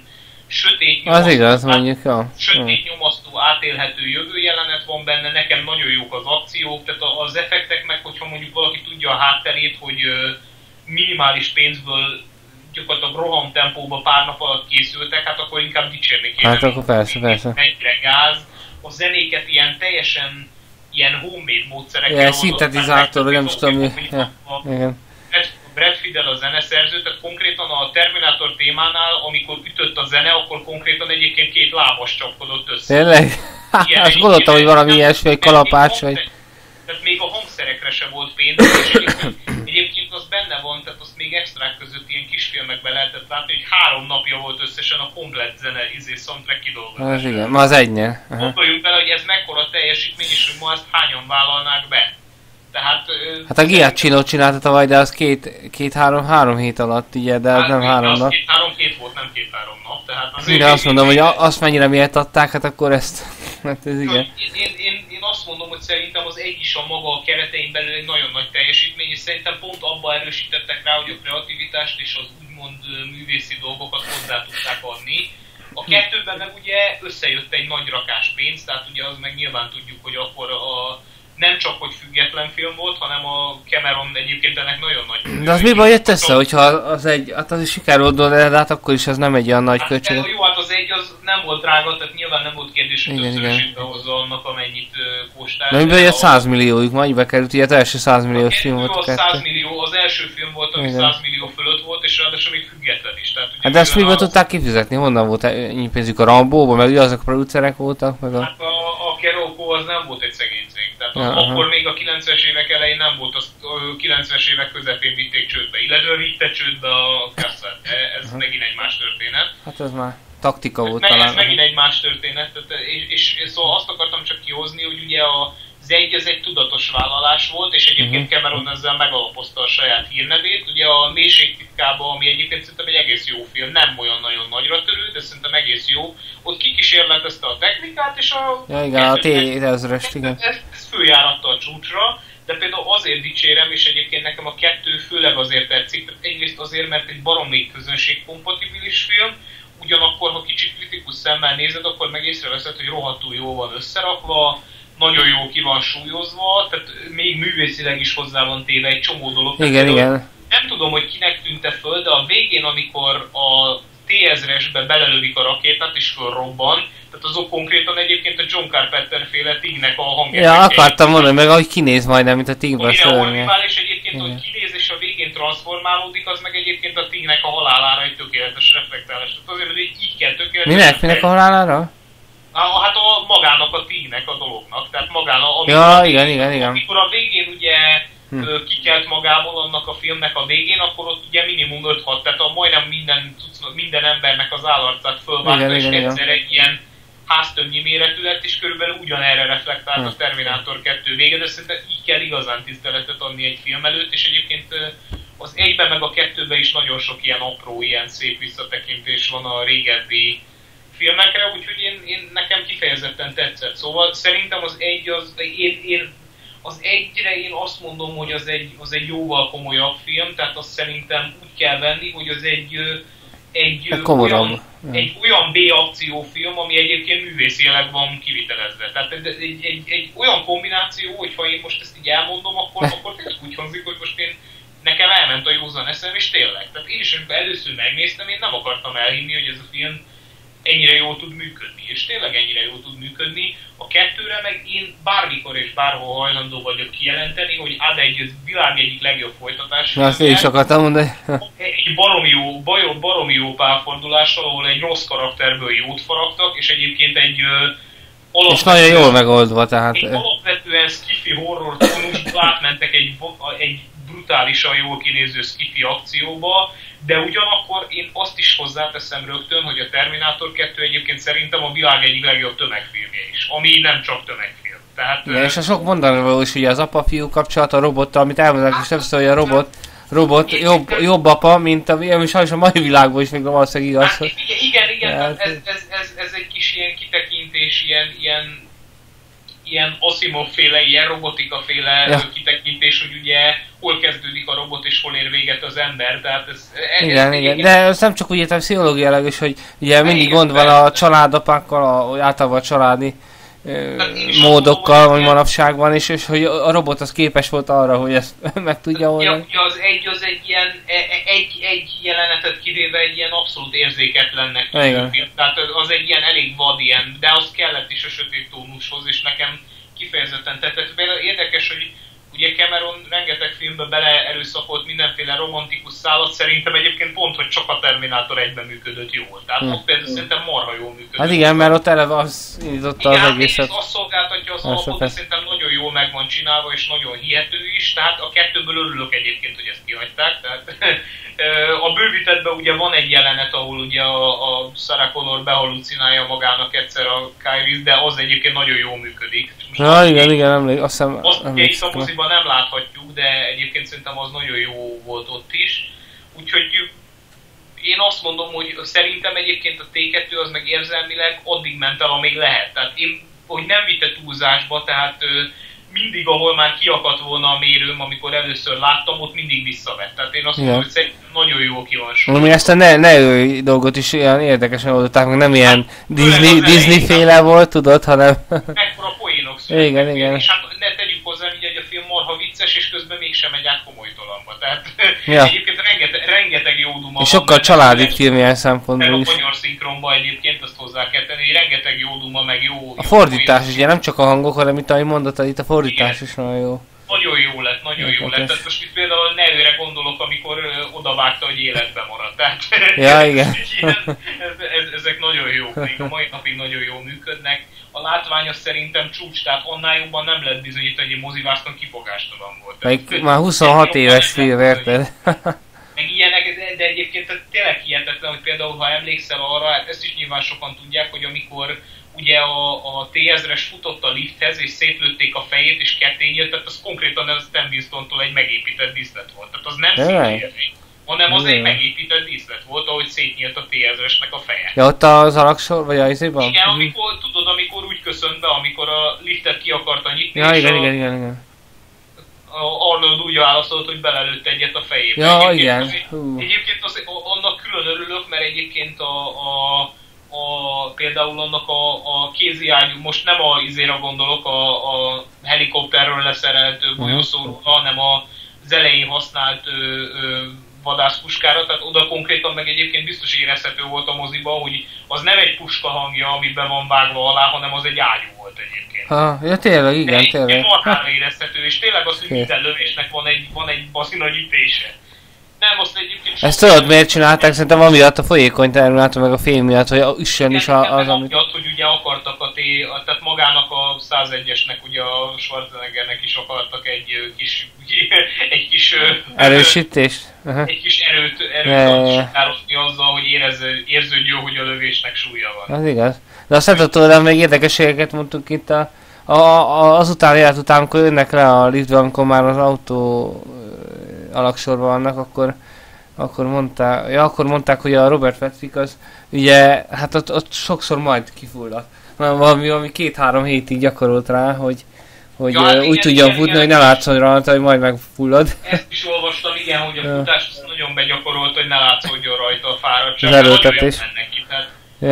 B: sötét
A: nyomasztó, az igaz, mondjuk, ja.
B: sötét nyomasztó, átélhető jövőjelenet van benne, nekem nagyon jók az akciók, tehát az effektek meg, hogyha mondjuk valaki tudja a hátterét, hogy minimális pénzből gyakorlatilag roham tempóban pár nap alatt készültek, hát akkor inkább dicsérni kéne.
A: Hát akkor persze, persze.
B: Mennyire gáz, a zenéket ilyen teljesen ilyen homemade módszerekkel.
A: Ilyen szintetizátor, vagy nem is tudom mi. Ja, igen.
B: Brad Fiedel a zeneszerző, tehát konkrétan a Terminator témánál, amikor ütött a zene, akkor konkrétan egyébként két lábas csapkodott össze.
A: Tényleg? Azt gondoltam, hogy valami ilyesmi, egy kalapács, vagy...
B: Tehát még a hangszerekre se volt pénz, és egyébként, egyébként az benne van, tehát azt még extrák között ilyen kisfilmekben lehetett látni, hogy három napja volt összesen a komplet zene izé soundtrack kidolgozás.
A: Az igen, ma az egynél.
B: Gondoljunk bele, hogy ez mekkora teljesítmény, és hogy ma ezt hányan vállalnák be. Tehát,
A: hát a Giacchino csinálta tavaly, de az két, két három, három hét alatt, ugye, de hát nem három nap.
B: Két három hét volt, nem két három nap, tehát azért...
A: De azt mondom, hogy azt mennyire miért adták, hát akkor ezt... Hát ez igen.
B: Én, én, én, én azt mondom, hogy szerintem az egy is a maga a keretein belül egy nagyon nagy teljesítmény, és szerintem pont abban erősítettek rá, hogy a kreativitást és az úgymond művészi dolgokat hozzá tudták adni. A kettőben meg ugye összejött egy nagy rakás pénz, tehát ugye az meg nyilván tudjuk, hogy akkor a nem csak, hogy független film volt, hanem a Cameron egyébként ennek nagyon nagy...
A: De az mi baj jött össze, hogyha az egy, hát az is sikerült, de hát akkor is az nem egy olyan nagy
B: hát,
A: költség.
B: Jó, hát az egy az nem volt drága, tehát nyilván nem volt kérdés, hogy többszörösítve hozza annak, amennyit uh, kóstál.
A: De miből jött száz milliójuk, ma egybe került, ugye az első száz milliós film volt.
B: Az száz millió, az első film volt, ami igen. száz millió fölött volt, és ráadásul még független is. Tehát,
A: hát de ezt miből az... tudták kifizetni? Honnan volt ennyi pénzük? A Rambóból, meg ugye azok a producerek voltak? Meg a...
B: Hát a, a Kerolco az nem volt egy szegény cég. Tehát ja, akkor aha. Még a kilencvenes évek elején nem volt, az kilencvenes évek közepén vitték csődbe, illetve vitte csődbe a Kasszát. Ez aha. Megint egy más történet.
A: Hát ez már taktika volt
B: meg,
A: talán.
B: Ez megint egy más történet, tehát, és, és, és szóval azt akartam csak kihozni, hogy ugye a az egy, ez egy tudatos vállalás volt, és egyébként uh-huh. Cameron ezzel megalapozta a saját hírnevét. Ugye a Mélység titkában, ami egyébként szerintem egy egész jó film, nem olyan nagyon nagyra törő, de szerintem egész jó. Ott kikísérletezte a technikát, és a...
A: Ja igen, a T ezres, igen.
B: Ez, ez följáratta a csúcsra, de például azért dicsérem, és egyébként nekem a kettő főleg azért tetszik, tehát egyrészt azért, mert egy baromi közönségkompatibilis film, ugyanakkor, ha kicsit kritikus szemmel nézed, akkor meg észreveszed, hogy rohadtul jól van összerakva, nagyon jó ki van súlyozva, tehát még művészileg is hozzá van téve egy csomó dolog.
A: Igen, igen.
B: Nem tudom, hogy kinek tűnte föl, de a végén, amikor a T ezresbe belelövik a rakétát és fölrobban, tehát azok konkrétan egyébként a John Carpenter féle Tignek a hangja.
A: Ja, akartam mondani, meg ahogy kinéz majdnem, mint a Tigben
B: szörnye. És egyébként, igen. Hogy kinéz és a végén transformálódik, az meg egyébként a Tignek a halálára egy tökéletes reflektálás. Tehát azért, hogy így kell tökéletes.
A: Minek? Minek a halálára?
B: Ah, hát a magának a Tignek a dolognak, tehát magának, amikor,
A: ja,
B: a,
A: igen, igen, igen.
B: amikor a végén ugye hm. kikelt magából annak a filmnek a végén, akkor ott ugye minimum öt hat, tehát a majdnem minden, minden embernek az állarcát fölvágta, és egyszer egy ilyen háztömnyi méretű lett, és körülbelül ugyanerre reflektált hm. a Terminator kettő vége, de szerintem így kell igazán tiszteletet adni egy film előtt, és egyébként az egyben meg a kettőben is nagyon sok ilyen apró, ilyen szép visszatekintés van a régebbi filmekre, úgyhogy én, én nekem kifejezetten tetszett. Szóval szerintem az egy, az, én, én, az egyre én azt mondom, hogy az egy, az egy jóval komolyabb film, tehát azt szerintem úgy kell venni, hogy az egy, egy, olyan, egy olyan B-akciófilm, ami egyébként művészileg van kivitelezve. Tehát egy, egy, egy, egy olyan kombináció, hogyha én most ezt így elmondom, akkor, akkor tényleg úgy hangzik, hogy most én nekem elment a józan eszem, és tényleg. Tehát én is, amikor először megnéztem, én nem akartam elhinni, hogy ez a film ennyire jól tud működni, és tényleg ennyire jól tud működni. A kettőre meg én bármikor és bárhol hajlandó vagyok kijelenteni, hogy ad egy világ egyik legjobb folytatás.
A: Na, azt én is akartam mondani.
B: Egy baromi jó, barom, baromi jó párfordulással, ahol egy rossz karakterből jót faragtak, és egyébként egy uh,
A: és nagyon jól megoldva, tehát...
B: Egy alapvetően skifi horror tónusból átmentek egy, egy brutálisan jól kinéző skifi akcióba, de ugyanakkor én azt is hozzáteszem rögtön, hogy a Terminator kettő egyébként szerintem a világ egyik legjobb tömegfilmje is, ami nem csak tömegfilm. Tehát,
A: ja, és a sok mondani is, ugye az apa-fiú kapcsolat a robottal, amit elmondják is többször, hogy a robot, robot jobb, jobb apa, mint a, ami sajnos a mai világban is még valószínűleg igaz.
B: Hát, igen, igen, igen, hát, ez, ez, ez, ez egy kis ilyen kitekintés, ilyen, ilyen ilyen Asimov-féle, ilyen robotika-féle ja. kitekintés, hogy ugye hol kezdődik a robot és hol ér véget az ember, tehát ez...
A: Igen, ez, igen, igen, de ez nem csak úgy értem pszichológiailag is, hogy ugye mindig igen, gond van a családapákkal, a, általában a családi módokkal, vagy manapságban is, és hogy a robot az képes volt arra, hogy ezt meg tudja oldani.
B: Ja, az egy, az egy ilyen, egy, egy jelenetet kivéve egy ilyen abszolút érzéketlennek tűnő. Tehát az egy ilyen elég vad ilyen, de az kellett is a sötét tónushoz, és nekem kifejezetten tetszett. Például érdekes, hogy ugye Cameron rengeteg filmbe beleerőszakolt mindenféle romantikus szállat, szerintem egyébként pont, hogy csak a Terminátor egyben működött jól. Tehát hm. ott például hm. szerintem marha jól működött.
A: Hát igen, mert ott eleve az indította az egészet.
B: Igen, azt szolgáltatja az alapot, de szerintem nagyon jól meg van csinálva, és nagyon hihető is. Tehát a kettőből örülök egyébként, hogy ezt kihagyták. Tehát a bővítettben ugye van egy jelenet, ahol ugye a, a Sarah Connor behalucinálja magának egyszer a Kairis, de az egyébként nagyon jól működik.
A: Na igen, igen, emlékszem. Azt hiszem,
B: azt ugye itt a moziban nem láthatjuk, de egyébként szerintem az nagyon jó volt ott is. Úgyhogy én azt mondom, hogy szerintem egyébként a té kettő az meg érzelmileg addig ment el, amíg lehet. Tehát én, hogy nem vitte túlzásba, tehát mindig, ahol már kiakadt volna a mérőm, amikor először láttam, ott mindig visszavett. Tehát én azt mondom, hogy szerintem nagyon jó ki van sorolva.
A: Mi ezt a ne, ne dolgot is ilyen érdekesen oldották, meg nem ilyen hát, Disney, Disney féle volt, tudod, hanem...
B: Mekkora poénok születtek.
A: Igen, igen.
B: És hát ne tegyük hozzá, hogy a film marha vicces, és közben mégsem megy át komolytalamba. Tehát
A: ja.
B: egyébként rengeteg, rengeteg jó duma van.
A: És sokkal családi film ilyen szempontból is.
B: Meg a magyar szinkronban egyébként azt hozzá kell tenni, rengeteg jó duma, meg jó...
A: A fordítás is, ugye nem csak a hangok, hanem itt, ahogy mondtad, itt a fordítás igen. is nagyon jó.
B: Nagyon jó lett, nagyon jó lett. Tehát most itt például a nevőre gondolok, amikor ö, odavágta, hogy életbe maradt. Tehát,
A: ja, igen.
B: ilyen, ez, ez, ezek nagyon jók, még a mai napig nagyon jól működnek. A látvány az szerintem csúcs, tehát annál jobban nem lehet bizonyítani, hogy mozivászton kifogástalan volt.
A: Meg tehát, már huszonhat éves film, érted?
B: Meg ilyenek, de, de egyébként tényleg hihetetlen, hogy például, ha emlékszel arra, hát ezt is nyilván sokan tudják, hogy amikor ugye a, a té ezres futott a lifthez, és szétlőtték a fejét, és ketté nyílt, tehát az konkrétan a Stan Winstontól egy megépített díszlet volt. Tehát az nem színérvény, hanem az egy megépített díszlet volt, ahogy szétnyílt a té ezresnek a feje.
A: Ja, ott az alaksor, vagy a izében?
B: Igen, amikor, tudod, amikor úgy köszönt be, amikor a liftet ki akarta nyitni,
A: ja,
B: és
A: igen,
B: a,
A: igen, igen, igen.
B: a Arnold úgy válaszolt, hogy belelőtt egyet a fejébe.
A: Ja,
B: egyébként
A: igen.
B: Az, egyébként az, annak külön örülök, mert egyébként a, a A, például annak a, a kézi ágyú, most nem a izéra gondolok, a, a helikopterről leszerelt golyószóróra, hanem az elején használt ö, ö, vadászpuskára, tehát oda konkrétan meg egyébként biztos érezhető volt a moziban, hogy az nem egy puska hangja, amiben van vágva alá, hanem az egy ágyú volt egyébként.
A: Ha, ja tényleg, igen,
B: de
A: tényleg.
B: Egy marhára érezhető, és tényleg az, hogy minden lövésnek van egy, van egy baszi nagy ütése. Nem, azt egyébként...
A: Ezt tudod miért csinálták? Szerintem amiatt a folyékony terminátor meg a film miatt, hogy üssön is az, az
B: amit... Amiatt, hogy ugye akartak a té... Tehát magának a száz egyesnek, ugye a Schwarzeneggernek is akartak egy kis... egy kis...
A: Erősítést? Uh-huh.
B: Egy kis erőt, erőt sugározni azzal, hogy érez, érződjön, hogy a lövésnek súlya van.
A: Az igaz. De azt nem tudod, még érdekességeket mondtunk itt a... a, a azután élet után, amikor jönnek le a liftbe, amikor már az autó alaksorban vannak, akkor, akkor, mondták, ja, akkor mondták, hogy a Robert Patrick az ugye, hát ott, ott sokszor majd kifulladt. Valami, valami két-három hétig gyakorolt rá, hogy, hogy ja, úgy igen, tudja igen, futni, igen, hogy ne látszon rajta, hogy majd megfullad.
B: Ezt is olvastam, igen, hogy a ja. futás azt nagyon begyakorolt, hogy ne látszódjon rajta a fáradtság.
A: Az erőltetés.
B: Tehát...
A: Ja.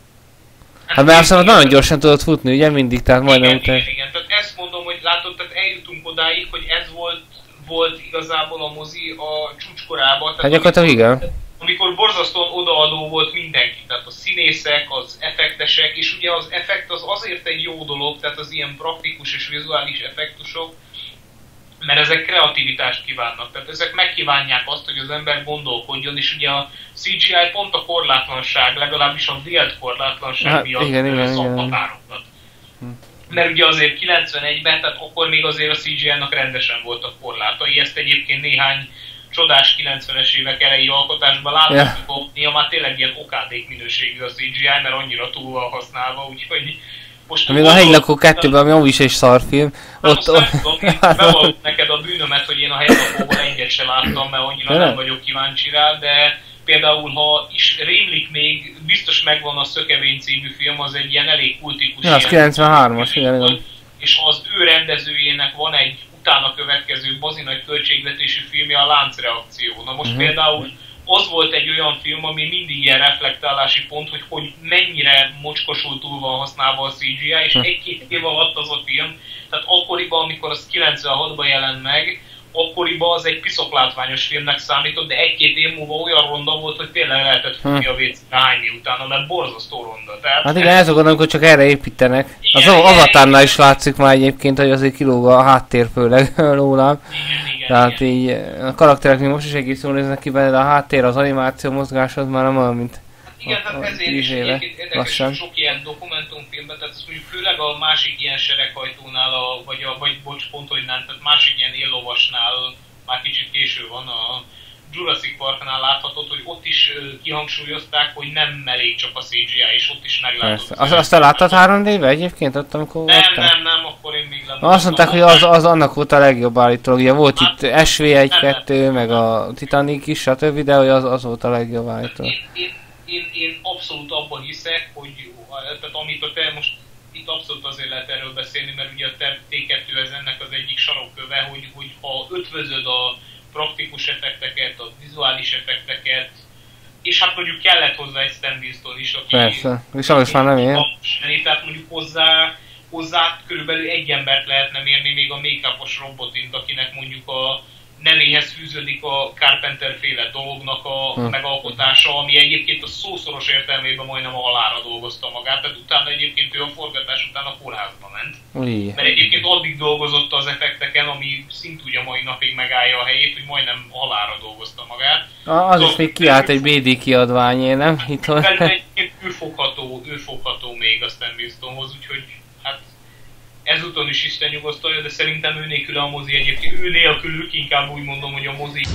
A: Hát, hát mert aztán nagyon gyorsan tudott futni, ugye mindig, tehát majdnem
B: igen, igen, igen, tehát ezt mondom, hogy látod, tehát eljutunk odáig, hogy ez volt volt igazából a mozi a csúcskorában.
A: Hát gyakorlatilag igen.
B: Amikor borzasztóan odaadó volt mindenki, tehát a színészek, az effektesek, és ugye az effekt az azért egy jó dolog, tehát az ilyen praktikus és vizuális effektusok, mert ezek kreativitást kívánnak, tehát ezek megkívánják azt, hogy az ember gondolkodjon, és ugye a cé gé í pont a korlátlanság, legalábbis a vélt korlátlanság hát, miatt szab határokat. Hm. Mert ugye azért kilencvenegyben, tehát akkor még azért a cé gé í-nak rendesen voltak korlátai, ezt egyébként néhány csodás kilencvenes évek elejé alkotásban láttuk, yeah. hogy néha már tényleg ilyen okádék minőségű a cé gé í, mert annyira túl van használva, úgyhogy most...
A: Még a Hegylakó kettőben, ami amúgy is egy szarfilm.
B: Hát ott, azt nem tudom, bevallom neked a bűnömet, hogy én a Hegylakóban egyet se láttam, mert annyira nem vagyok kíváncsi rá, de például, ha is rémlik még, biztos megvan a Szökevény című film, az egy ilyen elég kultikus.
A: Ja, az kilencvenhármas, igen, igen.
B: és az ő rendezőjének van egy utána következő bazinagy költségvetésű filmje, a Láncreakció. Na most uh-huh. például az volt egy olyan film, ami mindig ilyen reflektálási pont, hogy, hogy mennyire mocskosul túl van használva a cé gé i, és egy-két év alatt az a film, tehát akkoriban, amikor az kilencvenhatban jelent meg, akkoriban az egy piszok látványos filmnek számított, de egy-két év múlva olyan ronda volt, hogy tényleg lehetett futni a vécére hányni utána, mert borzasztó ronda. Tehát
A: hát igen, ez a gondolom, hogy csak erre építenek. Igen, az Avatárnál is látszik már egyébként, hogy azért kilóg a háttér főleg rólam.
B: Igen, igen,
A: tehát
B: igen.
A: így a karakterek még most is egész jól néznek ki benne, de a háttér, az animáció mozgás az már nem olyan, mint
B: igen,
A: a,
B: tehát
A: a
B: ezért is
A: éve,
B: egyébként érdekes,
A: lassan.
B: hogy sok ilyen dokumentumfilmben, tehát azt mondjuk főleg a másik ilyen sereghajtónál, a, vagy, a, vagy bocs, pont, hogy nem, tehát másik ilyen éllovasnál már kicsit késő van, a Jurassic Parknál láthatod, hogy ott is uh, kihangsúlyozták, hogy nem elég csak a cé gé i, és ott is meglátod.
A: Azt, azt te láttad három dé-be egyébként ott, amikor
B: Nem,
A: voltál?
B: nem, nem, akkor én még nem.
A: Azt mondták, hogy az, az annak volt a legjobb állítólag. Ugye volt
B: hát,
A: itt es vé egy
B: nem,
A: kettő, meg a Titanic is, stb., de hogy az, az volt a legjobb állítólag.
B: Én, én, én, én abszolút abban hiszek, hogy tehát amit a te most itt abszolút azért lehet erről beszélni, mert ugye a té kettő ez ennek az egyik sarokköve, hogy, hogy ha ötvözöd a praktikus effekteket, a vizuális effekteket, és hát mondjuk kellett hozzá egy Stan Winston is, aki...
A: Persze, és sajnos már nem ér.
B: Tehát mondjuk hozzá, hozzá körülbelül egy embert lehetne mérni, még a make-upos robotint, akinek mondjuk a nevéhez fűződik a Carpenter féle dolognak a hm. megalkotása, ami egyébként a szószoros értelmében majdnem a halálra dolgozta magát, tehát utána egyébként ő a forgatás után a kórházba ment.
A: Ui.
B: Mert egyébként addig dolgozott az effekteken, ami szintúgy a mai napig megállja a helyét, hogy majdnem halálra dolgozta magát.
A: A, az szóval is még kiállt egy bé dé kiadványé, nem? Itt van.
B: Egyébként ő fogható, ő fogható még a Stan Winstonhoz, úgyhogy hát ezúton is Isten nyugosztalja, de szerintem ő nélkül a mozi egyébként, ő nélkülük inkább úgy mondom, hogy a mozi.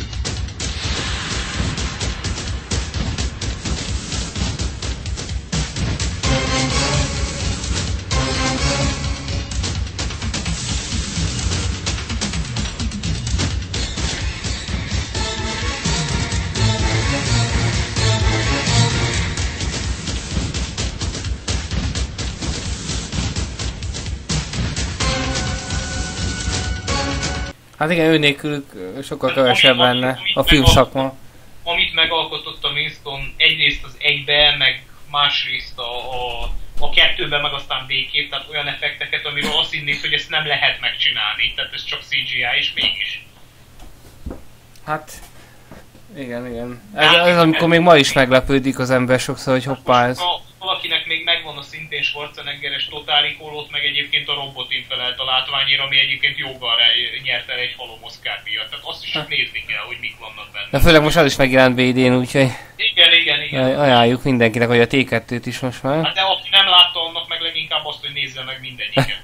A: Hát igen, ő nélkül sokkal kevesebb lenne a filmszakma.
B: Amit megalkotott a Winston, egyrészt az egybe, meg másrészt a, a, a kettőben, meg aztán végképp, tehát olyan effekteket, amiről azt hinnéd, hogy ezt nem lehet megcsinálni, tehát ez csak cé gé i, és mégis.
A: Hát, igen, igen. Ez, ez amikor még ma is meglepődik az ember sokszor, hogy hoppá ez.
B: Valakinek még megvan a szintén Schwarzeneggeres Total Recall-ot, meg egyébként a Robotin felelt a látványért, ami egyébként joggal nyert el egy halom Oscar díjat. Tehát azt is csak nézni kell, hogy mik vannak benne.
A: De főleg most az is megjelent bé dén, úgyhogy
B: igen, igen, igen.
A: Ajánljuk mindenkinek, hogy a té kettőt is most már.
B: Hát de aki nem látta, annak meg leginkább azt, hogy nézze meg mindegyiket.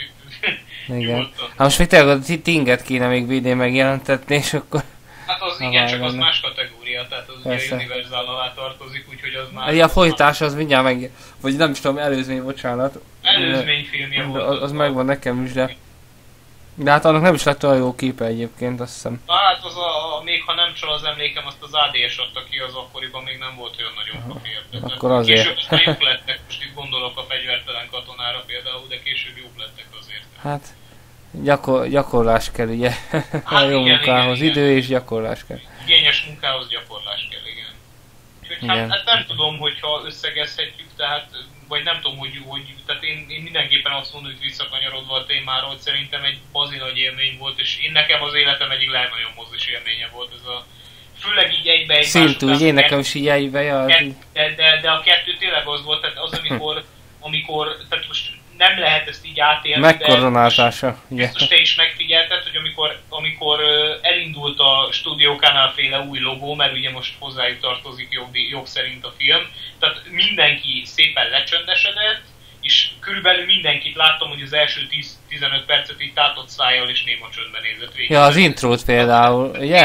A: Igen. Hát most még tényleg a Tinget kéne még bé dén megjelentetni, és akkor...
B: Hát az ha igen, csak az más kategória, tehát az ugye Universal alá tartozik, úgyhogy az már...
A: Ja, a folytás az mindjárt meg... Vagy nem is tudom, előzmény, bocsánat.
B: Előzményfilmje volt.
A: Az, az megvan nekem is, de... De hát annak nem is lett olyan jó képe egyébként, azt hiszem.
B: Hát az a, még ha nem csal az emlékem, azt az á dé es adta ki, az akkoriban még nem volt olyan nagyon papír.
A: Akkor azért.
B: Később aztán jók lettek, most itt gondolok a Fegyvertelen katonára például, de később jók lettek azért.
A: Hát... Gyakor, gyakorlás kell, ugye? Hát a jó
B: igen,
A: munkához
B: igen,
A: idő
B: igen.
A: És gyakorlás kell.
B: Igényes munkához gyakorlás kell, igen. Úgyhogy hát, hát nem tudom, hogyha összegezhetjük, tehát, vagy nem tudom, hogy, hogy tehát én, én mindenképpen azt mondom, hogy visszakanyarodva a témára, hogy szerintem egy bazi nagy élmény volt, és én nekem az életem egyik legnagyobb mozis élménye volt ez a... Főleg így egybe egy
A: Szintú, ugye én nekem is így egybe, ja,
B: de, de, de a kettő tényleg az volt, tehát az, amikor, amikor tehát most nem lehet ezt így átélni,
A: megkoronázása,
B: de biztos te is megfigyelted, hogy amikor, amikor elindult a Studio Canal féle új logó, mert ugye most hozzájuk tartozik jog, jog szerint a film, tehát mindenki szépen lecsöndesedett, és körülbelül mindenkit láttam, hogy az első tíz-tizenöt percet így tátott szájjal és néma csöndben nézett végig.
A: Ja, az intrót például, ugye?
B: Yeah? Ez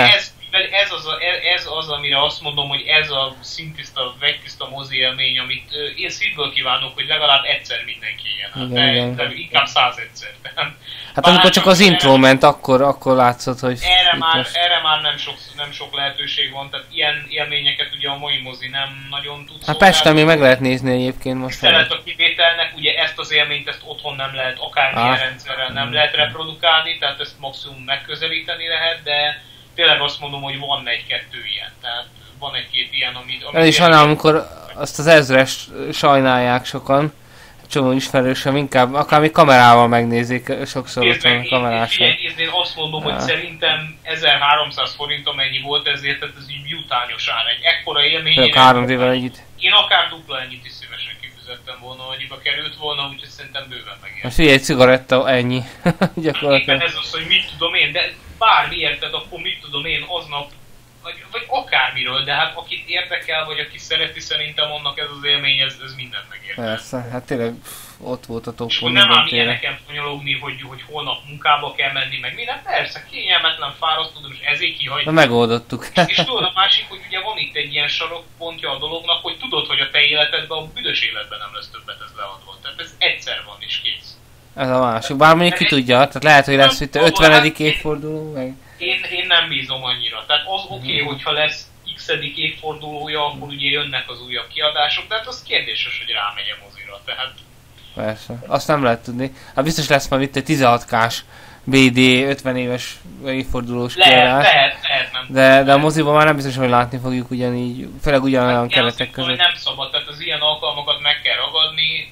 B: Ez az, a, ez az, amire azt mondom, hogy ez a szintiszta, vegytiszta mozi élmény, amit én szívből kívánok, hogy legalább egyszer mindenki ilyen.
A: Igen,
B: de,
A: igen.
B: de inkább százegyszer.
A: Hát amikor csak az intro ment, akkor, akkor látszott, hogy...
B: Erre már, most... erre már nem, sok, nem sok lehetőség van, tehát ilyen élményeket ugye a mai mozi nem nagyon tud.
A: Hát Pesten még meg lehet nézni egyébként most.
B: Tisztelet a kivételnek, ugye ezt az élményt, ezt otthon nem lehet, akármilyen ah. rendszerrel nem lehet reprodukálni, tehát ezt maximum megközelíteni lehet, de tényleg azt mondom, hogy van egy-kettő ilyen, tehát van egy-két ilyen, amit... amit
A: El is van, amikor azt az ezres sajnálják sokan, csomó ismerősöm, inkább akár még kamerával megnézik, sokszor ott van kamerással.
B: Én, én azt mondom, hogy szerintem ezerháromszáz forint amennyi volt ezért, tehát ez így jutányos ár. Egy ekkora élmény.
A: három D-vel együtt.
B: Én akár dupla ennyit is szívesen kifizettem volna, annyiba került volna, úgyhogy szerintem bőven megért.
A: Hát figyelj, egy cigaretta, ennyi. Gyakorlatilag.
B: Ez az, hogy mit tudom én, de bármi érted, akkor mit tudom én aznap, vagy, vagy akármiről, de hát akit érdekel, vagy aki szereti, szerintem annak ez az élmény, ez, ez mindent megért.
A: Persze, hát tényleg ott volt a top.
B: És akkor nem ám ilyeneken fonyologni, hogy, hogy holnap munkába kell menni, meg minden. Persze, kényelmetlen, fárasztó, de most ezért kihagyni.
A: Na megoldottuk.
B: És, és tudod, a másik, hogy ugye van itt egy ilyen sarokpontja a dolognak, hogy tudod, hogy a te életedben, a büdös életben nem lesz többet ez leadva. Tehát ez egyszer van és kész.
A: Ez a másik. Bár mondjuk ki tudja, tehát lehet, hogy lesz itt ötvenedik évforduló, meg...
B: Én, én nem bízom annyira. Tehát az oké, okay, hogyha lesz x-edik évfordulója, akkor ugye jönnek az újabb kiadások, de hát az kérdéses, hogy rámegy a mozira, tehát...
A: Persze, azt nem lehet tudni. Hát biztos lesz majd itt egy tizenhat kás bé dé ötven éves évfordulós kiadás.
B: Lehet, lehet, lehet, nem.
A: De, de a moziban már nem biztos, hogy látni fogjuk ugyanígy, főleg ugyanolyan hát keretek között.
B: Nem szabad, tehát az ilyen alkalmakat meg kell ragadni,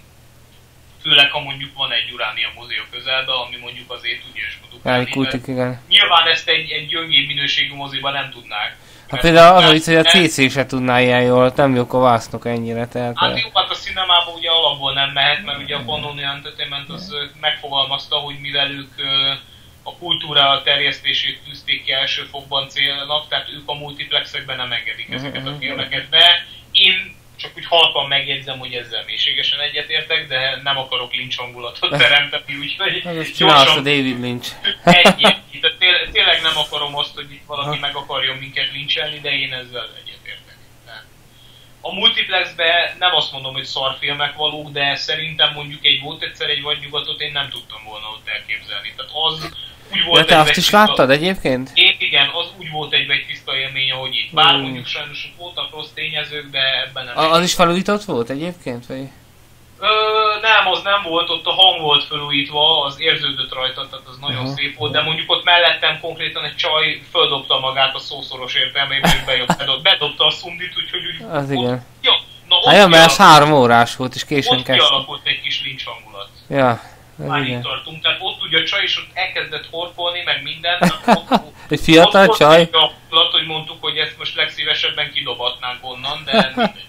B: főleg ha mondjuk van egy Uránia mozi a közelben, ami mondjuk azért tudja is produkálni.
A: Kultik, igen.
B: Nyilván ezt egy, egy gyöngébb minőségű moziban nem tudnák.
A: Hát például az a vicc, hogy a cé cé se tudná ilyen jól, nem jók a vásznok ennyire, tehát...
B: Hát jó, hát a cinemában ugye alapból nem mehet, mert ugye a Pannoni Entertainment az megfogalmazta, hogy mivel ők a kultúra terjesztését tűzték ki első fokban célnak, tehát ők a multiplexekben nem engedik ezeket a filmeket be. Én csak úgy halkan megjegyzem, hogy ezzel mélységesen egyetértek, de nem akarok Lynch hangulatot teremteni, úgyhogy
A: gyorsan... a David Lynch.
B: Ennyi. Té- tényleg nem akarom azt, hogy itt valaki meg akarjon minket lincselni, de én ezzel egyetértek. A multiplexben nem azt mondom, hogy szarfilmek valók, de szerintem mondjuk egy Volt egyszer egy vadnyugatot én nem tudtam volna ott elképzelni. Tehát az úgy volt.
A: De te azt is láttad egyébként?
B: Én igen, az úgy volt egy vegytiszta élmény, ahogy itt. Bár hmm. mondjuk sajnos voltak rossz tényezők, de ebben nem.
A: A, az is felújított volt egyébként? Vagy?
B: Ö, nem, az nem volt, ott a hang volt felújítva, az érződött rajta, tehát az nagyon uh-huh. szép volt, de mondjuk ott mellettem konkrétan egy csaj földobta magát a szószoros értelmében, és bedobta, bedobta a szundit, úgyhogy úgy...
A: Az ott, igen.
B: Ja, na,
A: hát ja, mert ez három órás volt, és későn kezdtem.
B: Ott kialakult egy kis Lynch hangulat.
A: Ja.
B: Már itt tartunk, tehát ott ugye a csaj is ott elkezdett horkolni, meg minden.
A: Egy fiatal
B: ott
A: csaj?
B: Ott volt, hogy mondtuk, hogy ezt most legszívesebben kidobatnánk onnan, de mindegy.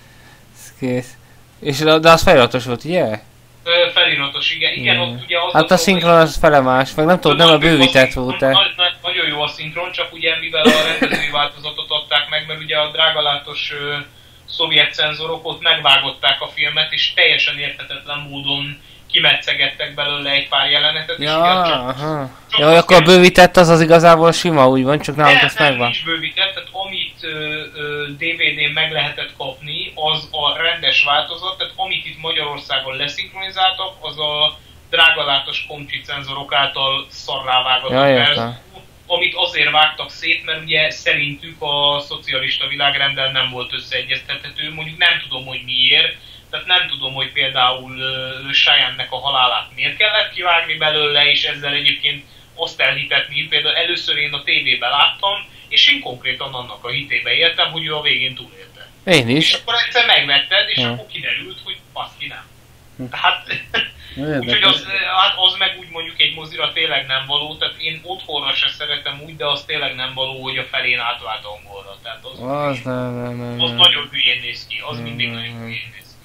A: Ez kész. És de az feliratos volt, ugye?
B: Ö, feliratos, igen. Igen,
A: mm.
B: ott ugye az
A: hát a, a szinkron az fele más, meg nem tudom, nem a bővített volt-e.
B: Nagy, nagy, nagyon jó a szinkron, csak ugye mivel a rendezői változatot adták meg, mert ugye a drágalátos ö, szovjet cenzorok ott megvágották a filmet, és teljesen érthetetlen módon kimetszegettek belőle egy pár jelenetet,
A: ja,
B: és igen, csak,
A: aha. Csak ja, akkor a bővített az az igazából sima, úgy van, csak nálunk ezt megvan.
B: Nem, nincs bővített, tehát amit ö, ö, dé vé dén meg lehetett kapni, az a rendes változat, tehát amit itt Magyarországon leszinkronizáltak, az a drágalátos komcsi cenzorok által szarrávágott
A: ja,
B: verzió, amit azért vágtak szét, mert ugye szerintük a szocialista világrenddel nem volt összeegyeztethető, mondjuk nem tudom, hogy miért. Tehát nem tudom, hogy például uh, Cheyenne-nek a halálát miért kellett kivágni belőle, és ezzel egyébként azt elhitetni. Például először én a tévében láttam, és én konkrétan annak a hitébe éltem, hogy ő a végén túlélte.
A: Én is.
B: És akkor egyszer megvetted, és
A: ja.
B: akkor kiderült, hogy baszki nem. Tehát, úgyhogy az, hát az meg úgy mondjuk egy mozira tényleg nem való, tehát én otthonra se szeretem úgy, de az tényleg nem való, hogy a felén átvált angolra. Tehát az,
A: az, nem, nem, nem,
B: az
A: nem.
B: nagyon hülyén néz ki, az nem, mindig nem, nagyon hülyén néz ki.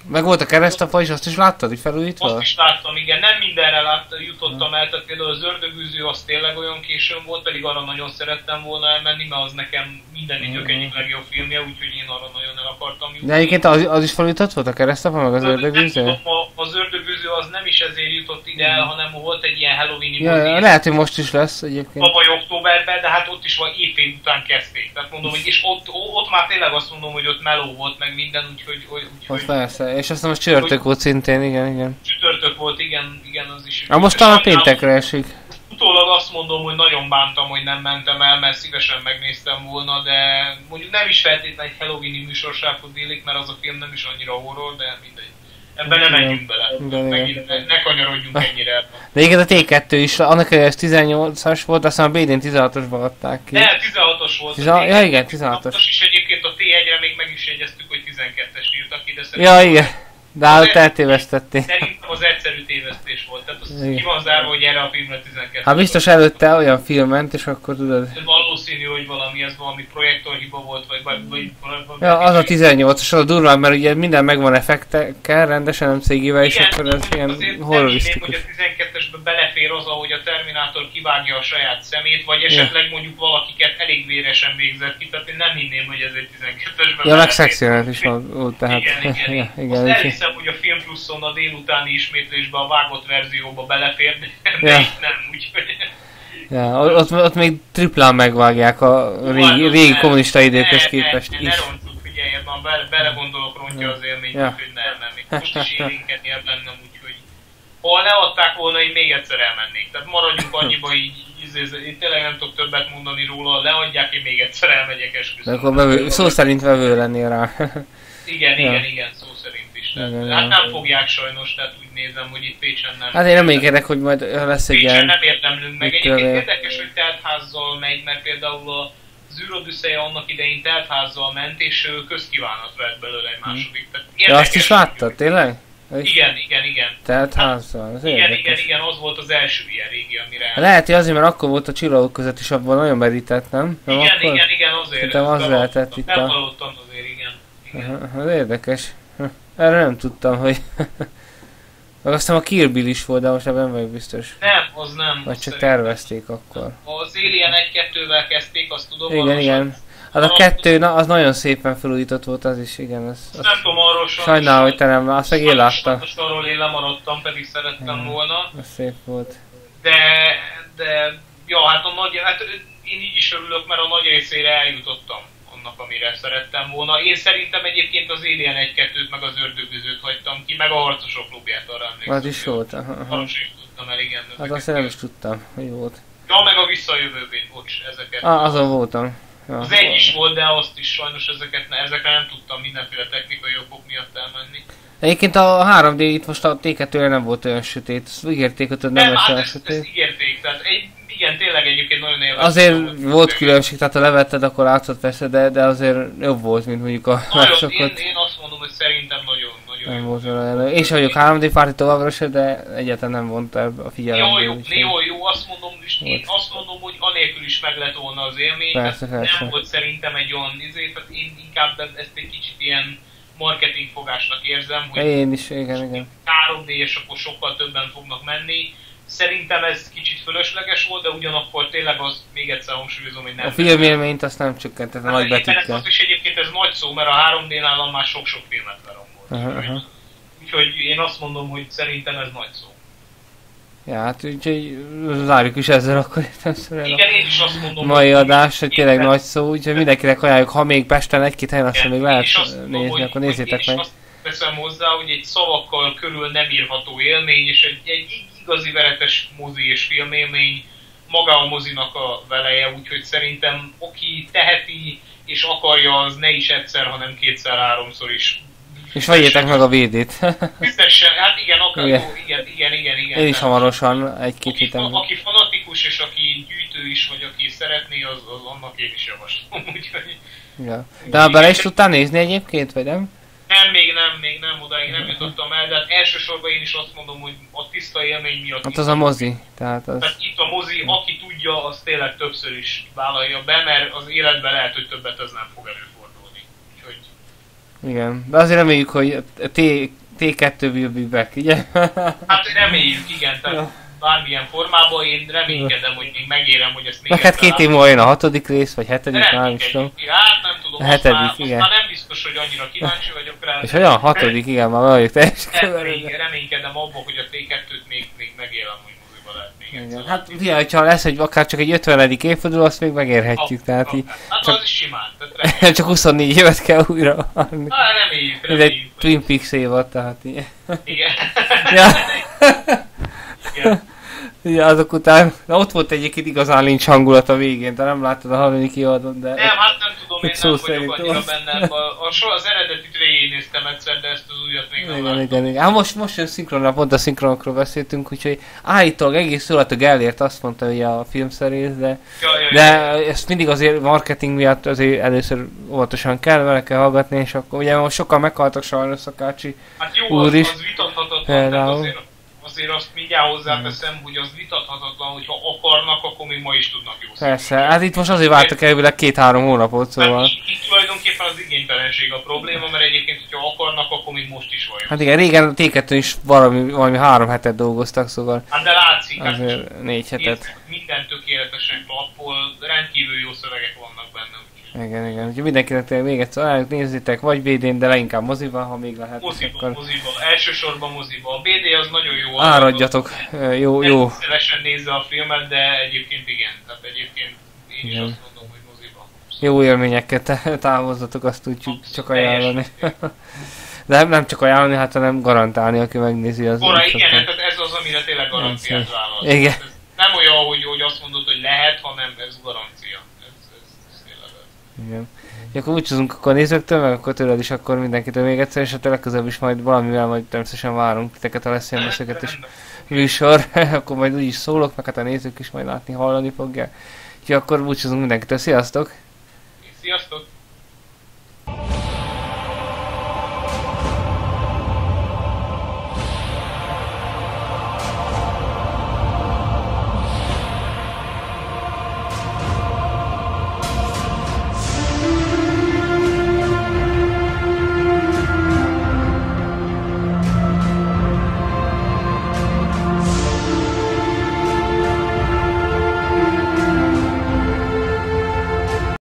A: Meg volt a keresztapa is, azt is láttad, hogy felújítva?
B: Azt is láttam, igen. Nem mindenre lát, jutottam el, tehát például az Ördögűző az tényleg olyan későn volt, pedig arra nagyon szerettem volna elmenni, mert az nekem minden idők egyik legjobb filmje, úgyhogy én arra nagyon el akartam jutni.
A: De egyébként az, az is felújított volt a keresztapa, meg az Ördögűző?
B: Nem tudom, az Ördögűző az nem is ezért jutott ide el, hanem volt egy ilyen Halloween-i
A: ja,
B: mozi.
A: Lehet, hogy most is lesz egyébként.
B: Tavaly októberben, de hát ott is van évfény után kezdték. Tehát mondom, hogy és ott, ott már tényleg azt mondom, hogy ott meló volt meg minden, úgyhogy... úgyhogy
A: ott persze, és aztán most csütörtök volt szintén, igen, igen.
B: Csütörtök volt, igen, igen, az is.
A: A most talán péntekre esik.
B: Utólag azt mondom, hogy nagyon bántam, hogy nem mentem el, mert szívesen megnéztem volna, de mondjuk nem is feltétlenül egy Halloween-i műsorsághoz illik, mert az a film nem is annyira horror, de mindegy. Ebben nem menjünk bele. Igen, megint ne, ne kanyarodjunk ennyire.
A: De igen, a té kettő is, annak ellenére ez tizennyolcas volt, aztán a bé dén tizenhatosba adták ki.
B: Ne, tizenhatos volt.
A: Tizen... Ja igen, tizenhatos.
B: És egyébként a té egyre még meg is jegyeztük, hogy tizenkettes írtak ki, de
A: ja igen. De hát eltévesztették.
B: Szerintem az egyszerű tévesztés volt, tehát az ki van zárva, hogy erre a filmre tizenkettő.
A: Hát biztos előtte olyan film ment, és akkor tudod...
B: Valószínű, hogy valami, ez valami projektorhiba volt, vagy... vagy, vagy, vagy
A: ja, az a tizennyolcas, az a durván, mert ugye minden megvan effektekkel, rendesen, nem cégével, és akkor ez ilyen horrorisztikus.
B: Igen, hogy a tizenkettesben belefér az, ahogy a Terminátor kivágja a saját szemét, vagy esetleg mondjuk valakiket elég véresen végzett ki, tehát én nem hinném, hogy ez egy tizenkettesben
A: ja, meg szexielet is volt, tehát...
B: Igen, igen,
A: ja,
B: igen. Azt elhiszem, hogy a Film Pluszon a délutáni ismétlésben a vágott verzióba belefér, de ja. Itt nem, úgyhogy...
A: Ja, ott, ott még triplán megvágják a régi, régi kommunista időkhöz képest
B: ne,
A: is.
B: Ne roncsuk, figyelj, már bele, belegondolok, rontja az élményt, ja. Úgyhogy nem, nem, még most is élénkedni bennem, úgyhogy... Ha leadták volna, én még egyszer elmennék. Tehát maradjunk annyiba, így, így, így, így tényleg nem tudok többet mondani róla, leadják, én még egyszer elmegyek, esküszöm.
A: De akkor vevő, szó szerint vevő lennél rá.
B: Igen, ja. igen, igen, szó szerint is. Tehát, igen, hát nem fogják sajnos, tehát úgy nézem, hogy itt Pécsen nem.
A: Hát én reménykedek, hogy majd lesz egy
B: ilyen... Pécsen nem érdemlünk meg. Egyébként érdekes, hogy teltházzal megy, mert például az űrodüsszeje annak idején teltházzal ment, és közkívánat vett belőle egy második. Tehát
A: de azt is láttad, tényleg?
B: Igen, igen, igen.
A: Teltházzal,
B: az igen, érdekes. igen, igen, az volt az első ilyen régi, amire...
A: Lehet, hogy azért, mert akkor volt a csillagok között, és abban nagyon merített, nem?
B: nem igen, akkor? igen, igen, azért.
A: Szerintem az lehetett itt a...
B: Nem hallottam azért, igen. igen.
A: Az érdekes. Erre nem tudtam, hogy... Meg aztán a Kill Bill is volt, de most ebben nem vagyok biztos.
B: Nem, az nem.
A: Vagy csak tervezték akkor.
B: Az Alien egy kettővel kezdték, azt tudom.
A: Igen, igen. Az a kettő, na, az nagyon szépen felújított volt, az is, igen. Az, az
B: nem tudom arról
A: sajnálom, hogy te nem, azt meg én láttam.
B: Most arról én lemaradtam, pedig szerettem igen. volna.
A: Az szép volt.
B: De, de, ja, hát a nagy, hát én így is örülök, mert a nagy részére eljutottam annak, amire szerettem volna. Én szerintem egyébként az Alien egy kettőt meg az Ördögűzőt hagytam ki, meg a Harcosok klubját, arra emlékszem.
A: Az is volt, aha.
B: Arra sem tudtam el, igen.
A: Hát azt nem is tudtam, hogy volt.
B: Ja, meg a Visszajövőben, bocs, ezeket.
A: Ah, azon voltam. Ja,
B: az egy is volt, de azt is sajnos ezeket, ezekre nem tudtam mindenféle technikai okok miatt elmenni.
A: Egyébként a három dé itt most a té kettőre nem volt olyan sötét, ezt ígérték, hogy nem, nem lesz olyan
B: hát
A: sötét.
B: Ezt ígérték, tehát egy, igen, tényleg egyébként nagyon élveztem.
A: Azért volt különbség, tehát ha levetted, akkor látszott persze, de, de azért jobb volt, mint mondjuk a másokat.
B: Én, én azt mondom, hogy szerintem nagyon, nagyon
A: nem
B: jó.
A: Volt olyan. Én sem vagyok három dé párti továbbra se, de egyáltalán nem vonta a figyelembe.
B: Jó, jó, jó, jó, azt mondom, és én azt mondom, hogy anélkül is meg lett volna az élmény.
A: Persze, persze.
B: Nem volt szerintem egy olyan izé, tehát én inkább ezt egy kicsit ilyen marketing fogásnak érzem, hogy
A: én is, igen, igen.
B: három dé és akkor sokkal többen fognak menni. Szerintem ez kicsit fölösleges volt, de ugyanakkor tényleg az, még egyszer hangsúlyozom, hogy nem...
A: A filmélményt azt nem csökkentett a nagy betűkkel.
B: És egyébként ez nagy szó, mert a három dé-nál már sok-sok filmet lerongolt. Uh-huh. Úgyhogy én azt mondom, hogy szerintem ez nagy szó.
A: Ja, hát úgyhogy zárjuk is ezzel akkor
B: többször igen, én is azt mondom,
A: mai adás, hogy tényleg nagy szó, úgyhogy mindenkinek ajánljuk, ha még Pesten egy-két helyen azt még lehet nézni,
B: hogy,
A: akkor nézzétek meg.
B: Én is azt teszem hozzá, hogy egy szavakkal körül nem írható élmény, és egy, egy igazi veretes mozi és filmélmény maga a mozinak a veleje, úgyhogy szerintem aki teheti és akarja, az ne is egyszer, hanem kétszer-háromszor is.
A: És vegyétek meg a vé dét.
B: Biztosan, hát igen, akar, igen. igen, igen, igen, igen.
A: Én is hamarosan egy-két héten.
B: Aki fanatikus és aki gyűjtő is, vagy aki szeretné, az, az annak én is javaslom, úgyhogy...
A: Ja. De ha bele is tudtál nézni egyébként, vagy nem?
B: Nem, még nem, még nem, odáig nem jutottam el, de hát elsősorban én is azt mondom, hogy a tiszta élmény miatt...
A: Hát az a mozi, tehát az...
B: Tehát itt a mozi, aki tudja, az tényleg többször is vállalja be, mert az életben lehet, hogy többet ez nem fog előfordulni. Úgyhogy...
A: Igen, de azért reméljük, hogy a T, té kettő will be back, ugye?
B: Hát reméljük, igen, tehát bármilyen formában én reménykedem, hogy még megérem, hogy ezt még
A: meg hát két év múlva jön a hatodik rész, vagy hetedik, már is tudom.
B: Hát nem tudom,
A: a hetedik,
B: most, már,
A: igen.
B: most már nem biztos, hogy annyira kíváncsi vagyok rá.
A: És olyan hatodik, igen, már vagyok teljesen
B: remény, reménykedem abban, hogy a té kettőt még, még megélem, hogy moziba lehet még egyszer.
A: Hát ugye, hogyha lesz egy, akár csak egy ötvenedik évforduló, azt még megérhetjük,
B: a,
A: tehát
B: a,
A: így...
B: Hát
A: csak,
B: az is simán, tehát
A: csak huszonnégy évet kell újra várni.
B: Hát reméljük,
A: Ez
B: reméljük.
A: egy Twin Peaks évad, tehát így...
B: Igen.
A: Ja.
B: Igen.
A: Ja, azok után, na ott volt egyébként igazán nincs hangulat a végén, de nem láttad a harmadik évadot, de...
B: Nem, hát nem tudom, én
A: szó
B: nem vagyok
A: szerint
B: annyira
A: az.
B: benne. A, a so, az eredetit végignéztem egyszer, de ezt az újat még nem
A: Igen,
B: láttam.
A: igen, igen. Hát most, most jön szinkronra, pont a szinkronokról beszéltünk, úgyhogy állítólag egész jól a Gellért azt mondta, hogy a filmszerész, de,
B: Ja, ja,
A: de
B: ja.
A: ezt mindig azért marketing miatt azért először óvatosan kell, vele kell hallgatni, és akkor ugye most sokan meghaltak sajnos Szakácsi
B: Hát jó,
A: úr
B: az,
A: is.
B: az vitathatatlan,
A: Például.
B: tehát azért, azért azt mindjárt hozzáteszem, hogy az vitathatatlan, hogyha akarnak, akkor még ma is tudnak jó
A: Persze, hát itt most azért vártak elvileg két-három hónapot,
B: szóval.
A: szóval...
B: Hát itt, itt tulajdonképpen az igénytelenség a probléma, mert egyébként, hogyha akarnak, akkor még most is van jó.
A: Hát igen, régen a té kettőn is valami, valami három hetet dolgoztak, szóval
B: Hát de látszik, hát
A: azért négy hetet.
B: nézd, minden tökéletesen klappol, rendkívül jó szövegek vannak benne. Úgyhogy.
A: Igen, igen. Úgyhogy mindenkinek tényleg még egyszer ajánljuk, nézzétek, vagy bé dén, de leginkább moziban, ha még lehet.
B: Moziba,
A: Akkor
B: moziba, elsősorban moziba. A bé dé az nagyon jó.
A: áradjatok, jó, jó.
B: Szívesen nézze a filmet, de egyébként igen. Tehát egyébként én is
A: Igen.
B: azt mondom, hogy moziba.
A: Jó élményeket távozzatok, azt tudjuk
B: Abszolút,
A: csak ajánlani.
B: teljesen.
A: De nem, nem csak ajánlani, hát hanem garantálni, aki megnézi az.
B: Kora, igen,
A: szokta.
B: tehát ez az, amire tényleg garanciát vállal.
A: Igen.
B: Ez nem olyan, hogy, hogy azt mondod, hogy lehet, hanem ez garancia. Ez, ez, ez tényleg az.
A: Igen. Ja, akkor búcsúzunk akkor a nézőktől, meg akkor tőled is akkor mindenkitől még egyszer, és a legközelebb is majd valamivel majd természetesen várunk titeket, ha lesz ilyen beszélgetés műsor, akkor majd úgyis szólok, meg hát a nézők is majd látni, hallani fogják. Úgyhogy akkor búcsúzunk mindenkitől, sziasztok!